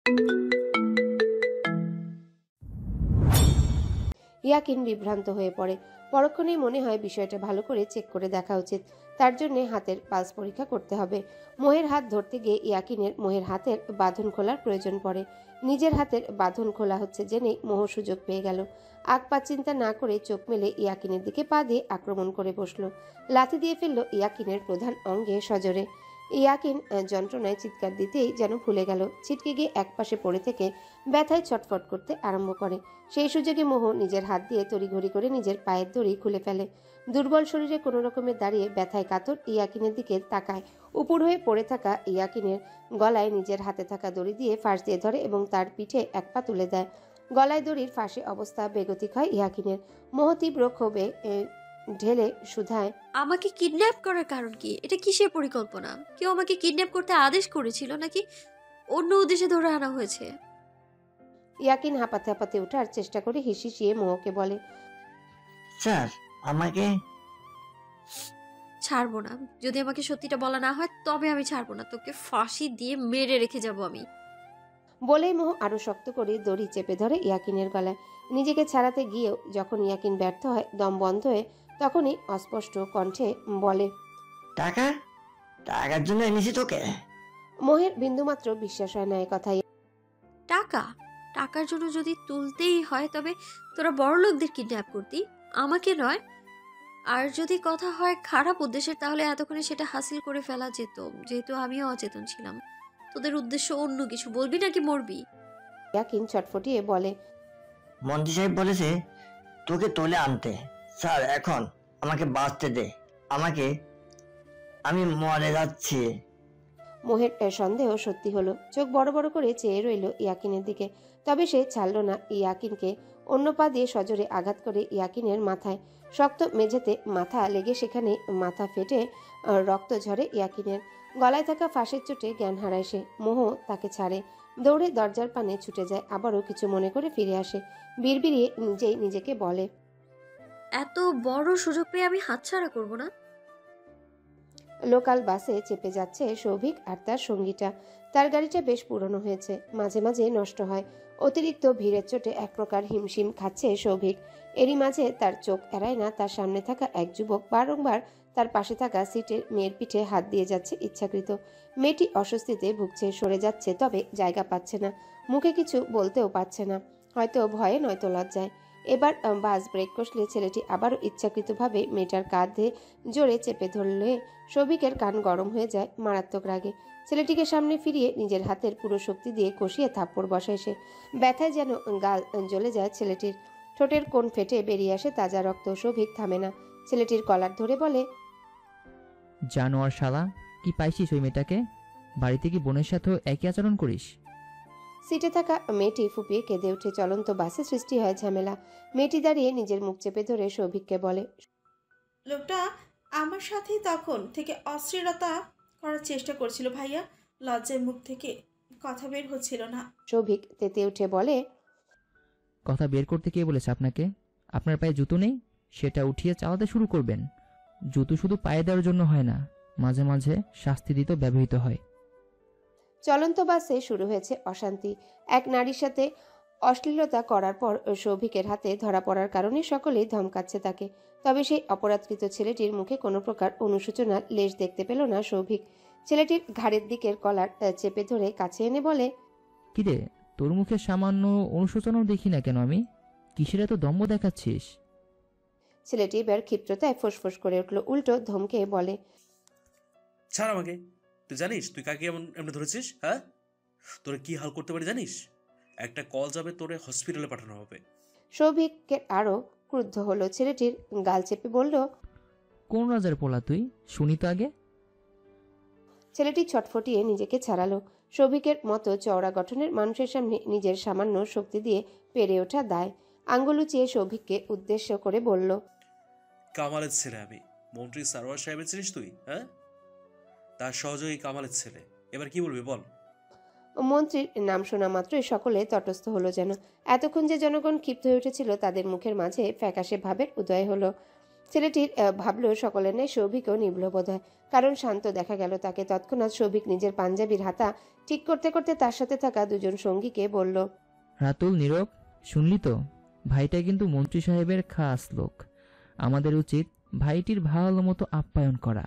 ইয়াকিন বিভ্রান্ত হয়ে পড়ে। পরক্ষণেই মনে হয় বিষয়টা ভালো করে চেক করে দেখা উচিত। তার জন্য হাতের পালস পরীক্ষা করতে হবে। মোহের হাত ধরতে গিয়ে ইয়াকিনের মোহের হাতের বাঁধন খোলার প্রয়োজন পড়ে। নিজের হাতের বাঁধন খোলা হচ্ছে জেনেই মোহ সুযোগ পেয়ে গেল। আগ পা চিন্তা না করে চোখ মেলে ইয়াকিনের দিকে পা দিয়ে আক্রমণ করে বসলো। লাথি দিয়ে ফেললো ইয়াকিনের প্রধান অঙ্গে সজোরে। ইয়াকিন যন্ত্রণায় চিৎকার দিতেই যেন ভুলে গেল। ছিটকে গিয়ে একপাশে পড়ে থেকে ব্যথায় ছটফট করতে আরম্ভ করে। সেই সুযোগে মোহ নিজের হাত দিয়ে তড়িঘড়ি করে নিজের পায়ের দড়ি খুলে ফেলে। দুর্বল শরীরে কোনো রকমে দাঁড়িয়ে ব্যথায় কাতর ইয়াকিনের দিকে তাকায়। উপুড় হয়ে পড়ে থাকা ইয়াকিনের গলায় নিজের হাতে থাকা দড়ি দিয়ে ফাঁস দিয়ে ধরে এবং তার পিঠে এক পা তুলে দেয়। গলায় দড়ির ফাঁসে অবস্থা বেগতিক হয় ইয়াকিনের। মোহ তীব্র ক্ষোভে ঢেলে শুধায়, আমাকে কিডন্যাপ করার কারণ কি? এটা কিসের পরিকল্পনা? কেউ আমাকে কিডন্যাপ করতে আদেশ করেছিল নাকি অন্য উদ্দেশ্যে ধরে আনা হয়েছে? ইয়াকিন হাঁপাতে হাঁপাতে ওঠার চেষ্টা করে হিসিয়ে মোহকে বলে, স্যার আমাকে ছাড়বো না। যদি আমাকে সত্যিটা বলা না হয় তবে আমি ছাড়বো না। তোকে ফাঁসি দিয়ে মেরে রেখে যাব আমি। বলেই মোহ আরো শক্ত করে দড়ি চেপে ধরে ইয়াকিনের গলায়। নিজেকে ছাড়াতে গিয়েও যখন ইয়াকিন ব্যর্থ হয়, দম বন্ধ হয়ে, তখনই অস্পষ্ট কণ্ঠে বলে, টাকা টাকার জন্য এনেছি তোকে। মোহের বিন্দুমাত্র বিশ্বাস হয় না এ কথাই। টাকা? টাকার জন্য যদি তুলতেই হয় তবে তোরা বড়লোকদের কিডন্যাপ করতি, আমাকে নয়। আর যদি কথা হয় খারাপ উদ্দেশ্যের, তাহলে এতক্ষণে সেটা হাসিল করে ফেলা যেত। যেহেতু আমিও অচেতন ছিলাম। তোদের উদ্দেশ্য অন্য কিছু। বলবি নাকি মরবি? ইয়াকিন ছটফটিয়ে বলে, মন্ত্রী সাহেব বলেছে তোকে তোলে আনতে। স্যার এখন আমাকে বাঁচতে দে, আমি মরে যাচ্ছি। মোহের সন্দেহ সত্যি হলো। চোখ বড় বড় করে চেয়ে রইল ইয়াকিনের দিকে। তবে সে ছাড়ল না ইয়াকিনকে। অন্য পা দিয়ে সজোরে আঘাত করে ইয়াকিনের মাথায়। শক্ত মেঝেতে মাথা লেগে সেখানে মাথা ফেটে রক্ত ঝরে ইয়াকিনের। গলায় থাকা ফাঁসের চোটে জ্ঞান হারায় সে। মোহ তাকে ছাড়ে। দৌড়ে দরজার পানে ছুটে যায়। আবারও কিছু মনে করে ফিরে আসে। বিড়বিড়িয়ে নিজেই নিজেকে বলে, এত বড় সুযোগ পেয়ে আমি হাতছাড়া করব না। লোকাল বাসে চেপে যাচ্ছে সৌভিক আর তার সঙ্গীটা। তার গাড়িটা বেশ পুরনো হয়েছে, মাঝে মাঝে নষ্ট হয়। অতিরিক্ত ভিড়ের চোটে এক প্রকার হিমশিম খাচ্ছে সৌভিক। এরই মাঝে তার চোখ এড়ায় না তার সামনে থাকা এক যুবক বারংবার তার পাশে থাকা সিটের মেয়ের পিঠে হাত দিয়ে যাচ্ছে ইচ্ছাকৃত। মেয়েটি অস্বস্তিতে ভুগছে, সরে যাচ্ছে, তবে জায়গা পাচ্ছে না। মুখে কিছু বলতেও পারছে না, হয়তো ভয়ে নয়তো লজ্জায়। এবার বাস ব্রেক কষলে ছেলেটি আবারও ইচ্ছাকৃতভাবে মেয়েটার কাঁধে জোরে চেপে ধরলে সৌভিকের কান গরম হয়ে যায় মারাত্মক রাগে। ছেলেটিকে সামনে ফিরিয়ে নিজের হাতের পুরো শক্তি দিয়ে কষিয়ে থাপ্পড় বসায় সে। ব্যথায় যেন গাল জ্বলে যায় ছেলেটির। ঠোঁটের কোণ ফেটে বেরিয়ে আসে তাজা রক্ত। সৌভিক থামে না। ছেলেটির কলার ধরে বলে, জানোয়ার শালা, কি পাইছিস ওই মেয়েটাকে? বাড়িতে কি বোনের সাথেও একই আচরণ করিস? সিটে থাকা মেয়েটি ফুপিয়ে কেঁদে উঠে। চলন্ত বাসে সৃষ্টি হয় ঝামেলা। মেয়েটি দাঁড়িয়ে নিজের মুখ চেপে ধরে সৌভিককে বলে, লোকটা আমার সাথেই তখন থেকে অশ্লীলতা করার চেষ্টা করছিল ভাইয়া। লজ্জায় মুখ থেকে কথা বের হচ্ছিল না। সৌভিক তেতে উঠে বলে, কথা বের করতে কে বলেছে আপনাকে? আপনার পায়ে জুতো নেই? সেটা উঠিয়ে চালাতে শুরু করবেন। জুতো শুধু পায়ে দেওয়ার জন্য হয় না, মাঝে মাঝে শাস্তি দিতেও ব্যবহৃত হয়। চলন্ত বাসে শুরু হয়েছে অশান্তি। এক নারীর সাথে অশ্লীলতা করার পর সৌভিকের হাতে ধরা পড়ার কারণে সকলেই ধমকাচ্ছে তাকে। তবে সেই অপরাধকৃত ছেলেটির মুখে কোনো প্রকার অনুশোচনার লেশ দেখতে পেল না সৌভিক। ছেলেটির ঘাড়ের দিকের কলার চেপে ধরে কাছে এনে বলে, কিরে, তোর মুখে সামান্য অনুশোচনাও দেখি না কেন আমি? কিসের এত দম্ভ দেখাচ্ছিস? ছেলেটি এবার ক্ষিপ্রতায় ফোঁসফোঁস করে উঠল। উল্টো ধমকে বলে, ছাড় আমাকে। তুই জানিস তুই কাকে এমন এমনি ধরেছিস? হ্যাঁ, তোরে কি হাল করতে পারি জানিস? একটা কল যাবে, তোরে হসপিটালে পাঠানো হবে। সৌভিকের আরো ক্রুদ্ধ হলো। ছেলেটির গাল চেপে বলল, কোন রাজার পোলা তুই? শুনি তো আগে। ছেলেটি ছটফটিয়ে নিজেকে ছাড়ালো। সৌভিকের মতো চওড়া গঠনের মানুষের সামনে নিজের সামান্য শক্তি দিয়ে পেরে ওঠা দায়। আঙ্গুল উঁচিয়ে সৌভিককে উদ্দেশ্য করে বলল, কামালের ছেলে আমি। মন্ত্রী সারোয়ার সাহেবের চিনিস তুই? হ্যাঁ, তার সহযোগী কামালের ছেলে। এবার কি বলবি বল? মন্ত্রীর নাম শোনা মাত্রই সকলে তটস্থ হলো যেন। এতক্ষণ যে জনগণ ক্ষিপ্ত হয়ে উঠেছিল তাদের মুখের মাঝে ফ্যাকাশে ভাবের উদয় হলো। ছেলেটির ভাবলো সকলের ন্যায় সৌভিকও নিবল বোধ হয়, কারণ শান্ত দেখা গেল তাকে। তৎক্ষণাৎ সৌভিক নিজের পাঞ্জাবির হাতা ঠিক করতে করতে তার সাথে থাকা দুজন সঙ্গীকে বলল, রাতুল, নীরব, শুনলি তো? ভাইটা কিন্তু মন্ত্রী সাহেবের খাস লোক। আমাদের উচিত ভাইটির ভালো মতো আপ্যায়ন করা।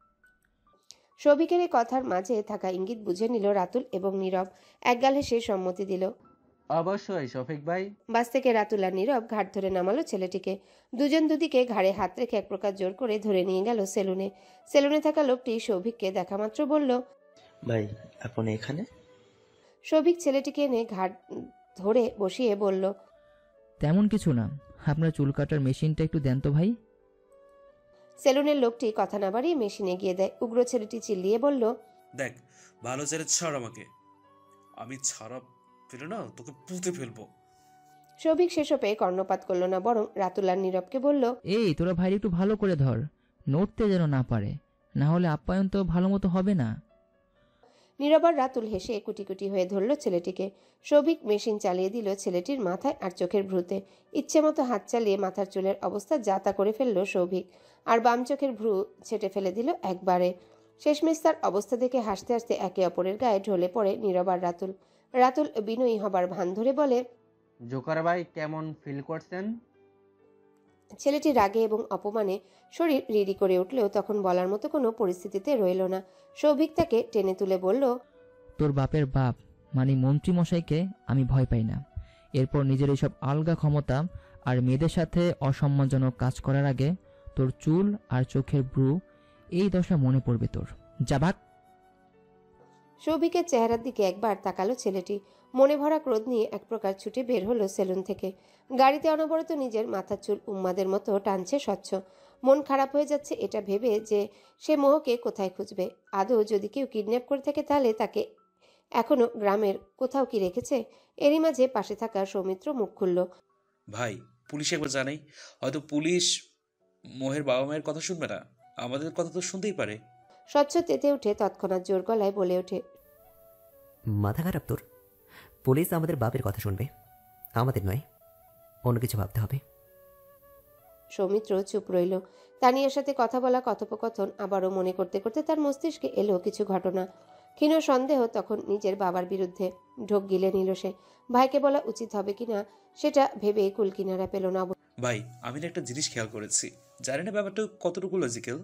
সৌভিকের এই কথার মাঝে থাকা ইঙ্গিত বুঝে নিল রাতুল এবং নীরব। একগাল হেসে সম্মতি দিল। অবশ্যই শফিক ভাই। বাস থেকে রাতুল আর নীরব ঘাট ধরে নামালো ছেলেটিকে। দুজন দুদিকে ঘাড়ে হাত রেখে এক প্রকার জোর করে ধরে নিয়ে গেল সেলুনে। সেলুনে থাকা লোকটি সৌভিককে দেখা মাত্র বলল, ভাই আপনি এখানে? সৌভিক ছেলেটিকে এনে ঘাট ধরে বসিয়ে বলল, তেমন কিছু না, আপনার চুল কাটার মেশিনটা একটু দেন তো ভাই। সেলুনের লোকটি কথা না বাড়িয়ে মেশিনে গিয়ে দেয়। উগ্র ছেলেটি চিল্লিয়ে বলল, দেখ, ভালো ছেলে ছাড় আমাকে, আমি ছাড়া পেলে না তোকে পুঁতে ফেলবো। সৌভিক সেসব পেয়ে কর্ণপাত করল না, বরং রাতুল আর নীরবকে বলল, এই তোরা ভাই একটু ভালো করে ধর, নড়তে যেন না পারে, না হলে আপ্যায়ন তো ভালো মতো হবে না। নীরব আর রাতুল হেসে কুটি কুটি হয়ে ধরল ছেলেটিকে। সৌভিক মেশিন চালিয়ে দিল ছেলেটির মাথায় আর চোখের ভ্রুতে। ইচ্ছে মতো হাত চালিয়ে মাথার চুলের অবস্থা যা তা করে ফেলল সৌভিক, আর বাম চোখের ভ্রু ছেটে ফেলে দিল একবারে। শেষমেশ তার অবস্থা দেখে হাসতে হাসতে একে অপরের গায়ে ঢলে পড়ে নীরব আর রাতুল। রাতুল বিনয়ী হবার ভান ধরে বলে, জোকার ভাই কেমন ফিল করছেন? ছেলেটি রাগে এবং অপমানে শরীর রিরি করে উঠলেও তখন বলার মতো কোনো পরিস্থিতিতে রইল না। সৌভিক তাকে টেনে তুলে বলল, তোর বাপের বাপ মানে মন্ত্রী মশাইকে আমি ভয় পাই না। এরপর নিজের এইসব আলগা ক্ষমতা আর মেয়েদের সাথে অসম্মানজনক কাজ করার আগে তোর চুল আর চোখের ব্রু এই দশা মনে পড়বে তোর। যা ভাগ। সৌভিকের চেহারার দিকে একবার তাকালো ছেলেটি। মনে ভরা ক্রোধ নিয়ে এক প্রকার ছুটে বের হলো সেলুন থেকে। গাড়িতে অনবরত নিজের মাথার চুল উম্মাদের মতো টানছে স্বচ্ছ। মন খারাপ হয়ে যাচ্ছে এটা ভেবে যে সে মোহকে কোথায় খুঁজবে। আদৌ যদি কেউ কিডন্যাপ করে থাকে তাহলে তাকে এখনো গ্রামের কোথাও কি রেখেছে? এরই মাঝে পাশে থাকা সৌমিত্র মুখ খুলল। ভাই, পুলিশ একবার জানাই, হয়তো পুলিশ মোহের বাবা মায়ের কথা শুনবে না, আমাদের কথা তো শুনতেই পারে। স্বচ্ছ তেতে উঠে তৎক্ষণাৎ জোর গলায় বলে ওঠে, মাথা খারাপ তোর? পুলিশ আমাদের বাপের কথা শুনবে, আমাদের নয়। অন্য কিছু ভাবতে হবে। সৌমিত্র চুপ রইল। তানিয়ার সাথে কথা বলা কথোপকথন আবারও মনে করতে করতে তার মস্তিষ্কে এলো কিছু ঘটনা। ক্ষীণ সন্দেহ তখন নিজের বাবার বিরুদ্ধে ঢোক গিলে নিল সে। ভাইকে বলা উচিত হবে কিনা সেটা ভেবে কুল কিনারা পেল না। ভাই, আমি না একটা জিনিস খেয়াল করেছি, জানি না ব্যাপারটা কতটুকু লজিক্যাল।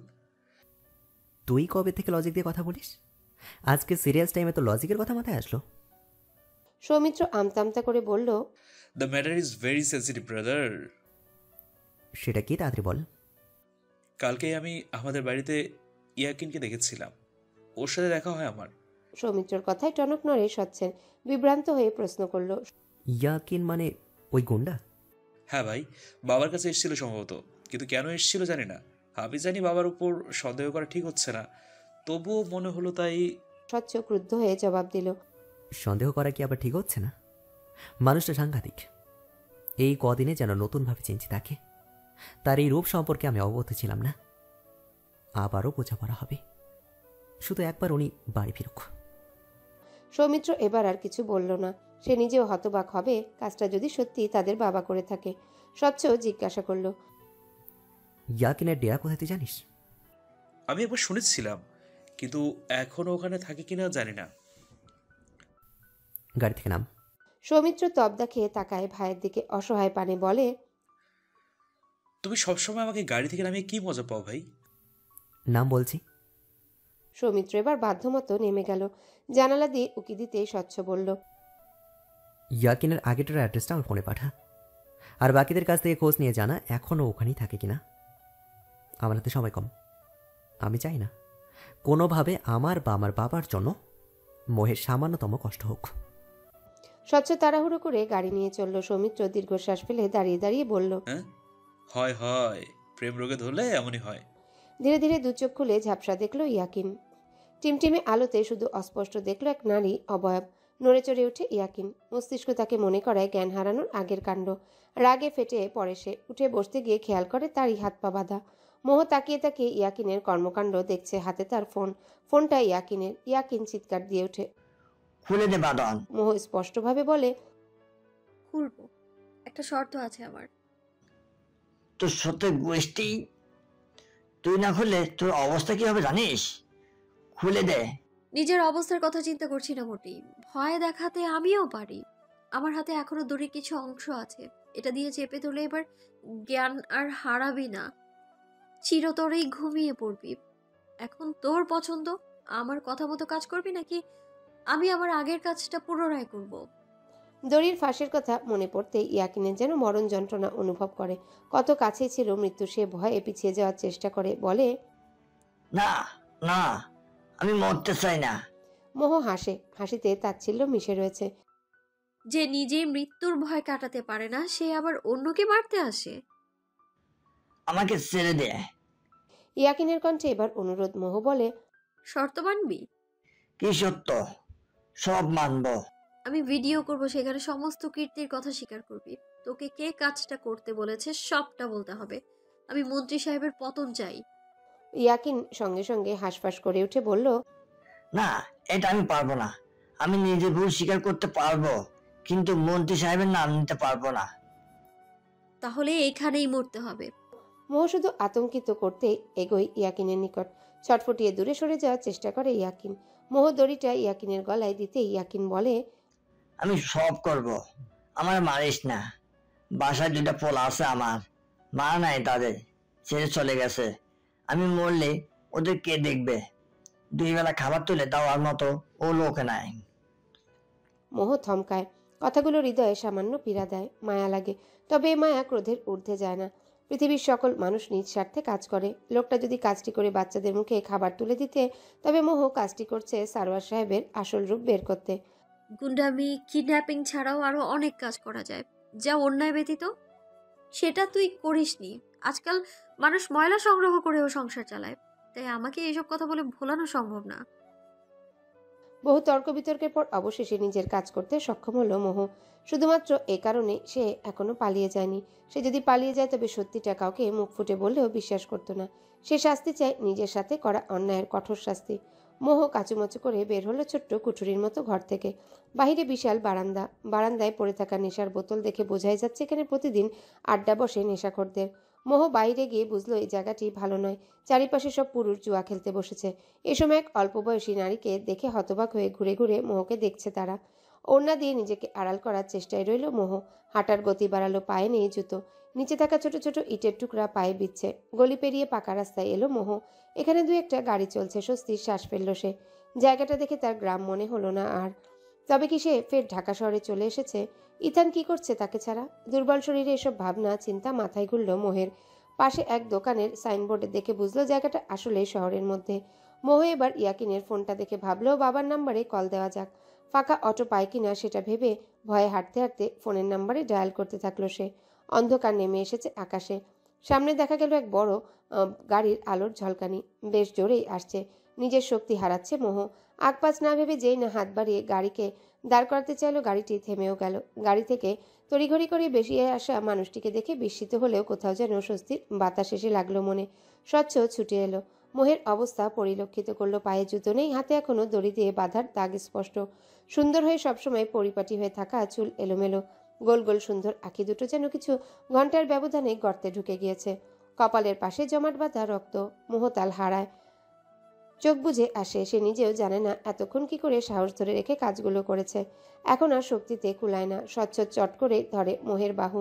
তুই কবে থেকে লজিক দিয়ে কথা বলিস? আজকে সিরিয়াস টাইমে তো লজিকের কথা মাথায় আসলো। সৌমিত্র আমতামতা করে বলল, the matter is very sensitive brother. সেটা কি তাড়াতাড়ি বল। কালকে আমি আমাদের বাড়িতে ইয়াকিনকে দেখেছিলাম, ওর সাথে দেখা হয় আমার। সৌমিত্রর কথায় টনক নড়ে স্বচ্ছের বিভ্রান্ত হয়ে প্রশ্ন করল, ইয়াকিন মানে ওই গুন্ডা? হ্যাঁ ভাই, বাবার কাছে এসেছিল সম্ভবত, কিন্তু কেন এসেছিল জানি না। আমি জানি বাবার উপর সন্দেহ করা ঠিক হচ্ছে না, তবুও মনে হলো তাই। স্বচ্ছ ক্রুদ্ধ হয়ে জবাব দিল, সন্দেহ করা কি আবার ঠিক হচ্ছে না? মানুষটা সাংঘাতিক। এই কদিনে যেন নতুনভাবে চিনছি তাকে। তার এই রূপ সম্পর্কে আমি অবগত ছিলাম না। আবারও বোঝাপড়া হবে, শুধু একবার উনি বাড়ি ফিরুক। সৌমিত্র এবার আর কিছু বলল না। সে নিজেও হতবাক হবে কাজটা যদি সত্যি তাদের বাবা করে থাকে। স্বচ্ছ জিজ্ঞাসা করল, ইয়াকিনের ডেরা কোথায় তুই জানিস? আমি একবার শুনেছিলাম, কিন্তু এখনো ওখানে থাকে কিনা জানি না। গাড়ি থেকে নাম। সৌমিত্র তবদা খেয়ে তাকায় ভাইয়ের দিকে অসহায় পানে বলে, তুমি সবসময় আমাকে গাড়ি থেকে নামিয়ে কি মজা পাও ভাই? নাম বলছি। সৌমিত্র এবার বাধ্যমতো নেমে গেল। জানালা দিয়ে উকি দিতেই স্বচ্ছ বলল, ইয়াকিনের আগেটার অ্যাড্রেসটা আমার ফোনে পাঠা, আর বাকিদের কাছ থেকে খোঁজ নিয়ে জানা এখনও ওখানেই থাকে কিনা। আমার হাতে সময় কম। আমি চাই না কোনোভাবে আমার বা আমার বাবার জন্য মোহের সামান্যতম কষ্ট হোক। স্বচ্ছ তাড়াহুড়ো করে গাড়ি নিয়ে চলল। সৌমিত্র দীর্ঘশ্বাস ফেলে দাঁড়িয়ে দাঁড়িয়ে বলল, হ্যাঁ, হয় হয়, প্রেম রোগে ধরলে এমনই হয়। ধীরে ধীরে দু চোখ খুলে ঝাপসা দেখল ইয়াকিন। টিমটিমে আলোতে শুধু অস্পষ্ট দেখল এক নারী অবয়ব। নড়ে চড়ে উঠে ইয়াকিন। মস্তিষ্ক তাকে মনে করায় জ্ঞান হারানোর আগের কাণ্ড। রাগে ফেটে পড়ে সে। উঠে বসতে গিয়ে খেয়াল করে তারই হাত পা বাঁধা। মোহ তাকিয়ে তাকিয়ে ইয়াকিনের কর্মকাণ্ড দেখছে। হাতে তার ফোন। ফোনটা ইয়াকিনের। ইয়াকিন চিৎকার দিয়ে ওঠে। খুলে দে বাদন। মোহ স্পষ্টভাবে বলে, খুলবো, একটা শর্ত আছে আমার। তোর সাথে গোষ্ঠী তুই না খুললে তোর অবস্থা কি হবে জানিস? খুলে দে। নিজের অবস্থার কথা চিন্তা করছি না মোটেই। ভয় দেখাতে আমিও পারি। আমার হাতে এখনো দড়ির কিছু অংশ আছে। এটা দিয়ে চেপে ধরলে এবার জ্ঞান আর হারাবি না, চিরতরেই ঘুমিয়ে পড়বি। এখন তোর পছন্দ, আমার কথা মতো কাজ করবি নাকি আমি আমার আগের কাজটা পুনরায় করব? দড়ির ফাঁসের কথা মনে পড়তে ইয়াকিনের যেন মরণ যন্ত্রণা অনুভব করে। কত কাছেই ছিল মৃত্যু, সে ভয়ে পিছিয়ে যাওয়ার চেষ্টা করে, বলে, না না, আমি মরতে চাই না। মোহ হাসে, হাসিতে তাচ্ছিল্য মিশে রয়েছে। যে নিজেই মৃত্যুর ভয় কাটাতে পারে না, সে আবার অন্যকে মারতে আসে। আমাকে ছেড়ে দে। ইয়াকিনের কণ্ঠে এবার অনুরোধ। মোহ বলে, শর্ত মানবি? কি সত্য? সব মানবো। আমি ভিডিও করব, সেখানে সমস্ত কীর্তির কথা স্বীকার করবি। তোকে কে কাজটা করতে বলেছে সবটা বলতে হবে। আমি মন্ত্রী সাহেবের পতন চাই। ইয়াকিন সঙ্গে সঙ্গে হাঁসফাঁস করে উঠে বলল, না, এটা আমি পারবো না। আমি নিজে ভুল স্বীকার করতে পারবো, কিন্তু মন্ত্রী সাহেবের নাম নিতে পারবো না। তাহলে এখানেই মরতে হবে। মোহ শুধু আতঙ্কিত করতে এগোয় ইয়াকিনের নিকট। ছটফটিয়ে দূরে সরে যাওয়ার চেষ্টা করে ইয়াকিন। মোহ দড়িটা ইয়াকিনের গলায় দিতে ইয়াকিন বলে, আমি সব করব, আমার মারিস না। বাসায় দুটা পোলা আছে আমার, মা নাই, তাদের ছেড়ে চলে গেছে। আমি মরলে ওদের কে দেখবে? 2 বেলা খাবার তুলে দেওয়ার মতো ও লোক নাই। মোহ থমকায়। কথাগুলো হৃদয়ে সামান্য পীড়া দেয়, মায়া লাগে। তবে এ মায়া ক্রোধের ঊর্ধ্বে যায় না। পৃথিবীর সকল মানুষ নিজ স্বার্থে কাজ করে। লোকটা যদি কাজটি করে বাচ্চাদের মুখে খাবার তুলে দিতে, তবে মোহ কাজটি করছে সারোয়ার সাহেবের আসল রূপ বের করতে। গুন্ডামি, কিডন্যাপিং ছাড়াও আরো অনেক কাজ করা যায়, যা অন্যায় ব্যতীত। সেটা তুই করিসনি। আজকাল মানুষ ময়লা সংগ্রহ করেও সংসার চালায়, তাই আমাকে এইসব কথা বলে ভোলানো সম্ভব না। বহু তর্ক বিতর্কের পর অবশেষে নিজের কাজ করতে সক্ষম হলো মোহ। শুধুমাত্র এ কারণে সে এখনো পালিয়ে যায়নি। সে যদি পালিয়ে যায় তবে সত্যিটা কাউকে মুখ ফুটে বললেও বিশ্বাস করতো না। সে শাস্তি চায় নিজের সাথে করা অন্যায়ের কঠোর শাস্তি। মোহ কাচুমাচু করে বের হলো ছোট্ট কুঠুরির মতো ঘর থেকে। বাহিরে বিশাল বারান্দা। বারান্দায় পড়ে থাকা নেশার বোতল দেখে বোঝাই যাচ্ছে এখানে প্রতিদিন আড্ডা বসে নেশাখোরদের। মোহ বাইরে গিয়ে বুঝলো এই জায়গাটি ভালো নয়। চারিপাশে সব পুরুষ জুয়া খেলতে বসেছে। এ সময় এক অল্প বয়সী নারীকে দেখে হতবাক হয়ে ঘুরে ঘুরে মোহকে দেখছে তারা। ওড়না দিয়ে নিজেকে আড়াল করার চেষ্টায় রইল মোহ। হাঁটার গতি বাড়ালো, পায়ে নেই জুতো। নিচে থাকা ছোট ছোট ইটের টুকরা পায়ে বিচ্ছে। গলি পেরিয়ে পাকা রাস্তায় এলো মোহ। এখানে 2-1টা গাড়ি চলছে। স্বস্তির শ্বাস ফেলল সে। জায়গাটা দেখে তার গ্রাম মনে হলো না আর। তবে কি সে ফের ঢাকা শহরে চলে এসেছে? ইথান কি করছে তাকে ছাড়া? দুর্বল শরীরে এসব ভাবনা চিন্তা মাথায় ঘুরল মোহের। পাশে এক দোকানের সাইনবোর্ডে দেখে বুঝলো জায়গাটা আসলে শহরের মধ্যে। মোহ এবার ইয়াকিনের ফোনটা দেখে ভাবলো বাবার নাম্বারে কল দেওয়া যাক। ফাঁকা অটো পায় কিনা সেটা ভেবে ভয়ে হাঁটতে হাঁটতে ফোনের নাম্বারে ডায়াল করতে থাকলো সে। অন্ধকার নেমে এসেছে আকাশে। সামনে দেখা গেল এক বড় গাড়ির আলোর ঝলকানি। বেশ জোরেই আসছে। নিজের শক্তি হারাচ্ছে মোহ। আগপাছ না ভেবে যেই না হাত বাড়িয়ে গাড়িকে দাঁড় করাতে চাইলো, গাড়িটি থেমেও গেল। গাড়ি থেকে তড়িঘড়ি করে বেরিয়ে আসা মানুষটিকে দেখে বিস্মিত হলেও কোথাও যেন স্বস্তির বাতাস এসে লাগলো মনে। স্বচ্ছ ছুটে এলো। মোহের অবস্থা পরিলক্ষিত করলো। পায়ে জুতো নেই, হাতে এখনো দড়ি দিয়ে বাঁধার দাগ স্পষ্ট। সুন্দর হয়ে সবসময় পরিপাটি হয়ে থাকা চুল এলোমেলো। গোল গোল সুন্দর আঁখি দুটো যেন কিছু ঘন্টার ব্যবধানে গর্তে ঢুকে গিয়েছে। কপালের পাশে জমাট বাঁধা রক্ত। মোহতাল হারায়, চোখ বুজে আসে। সে নিজেও জানে না এতক্ষণ কি করে সাহস ধরে রেখে কাজগুলো করেছে। এখন আর শক্তিতে কুলায় না। স্বচ্ছ চট করে ধরে মোহের বাহু।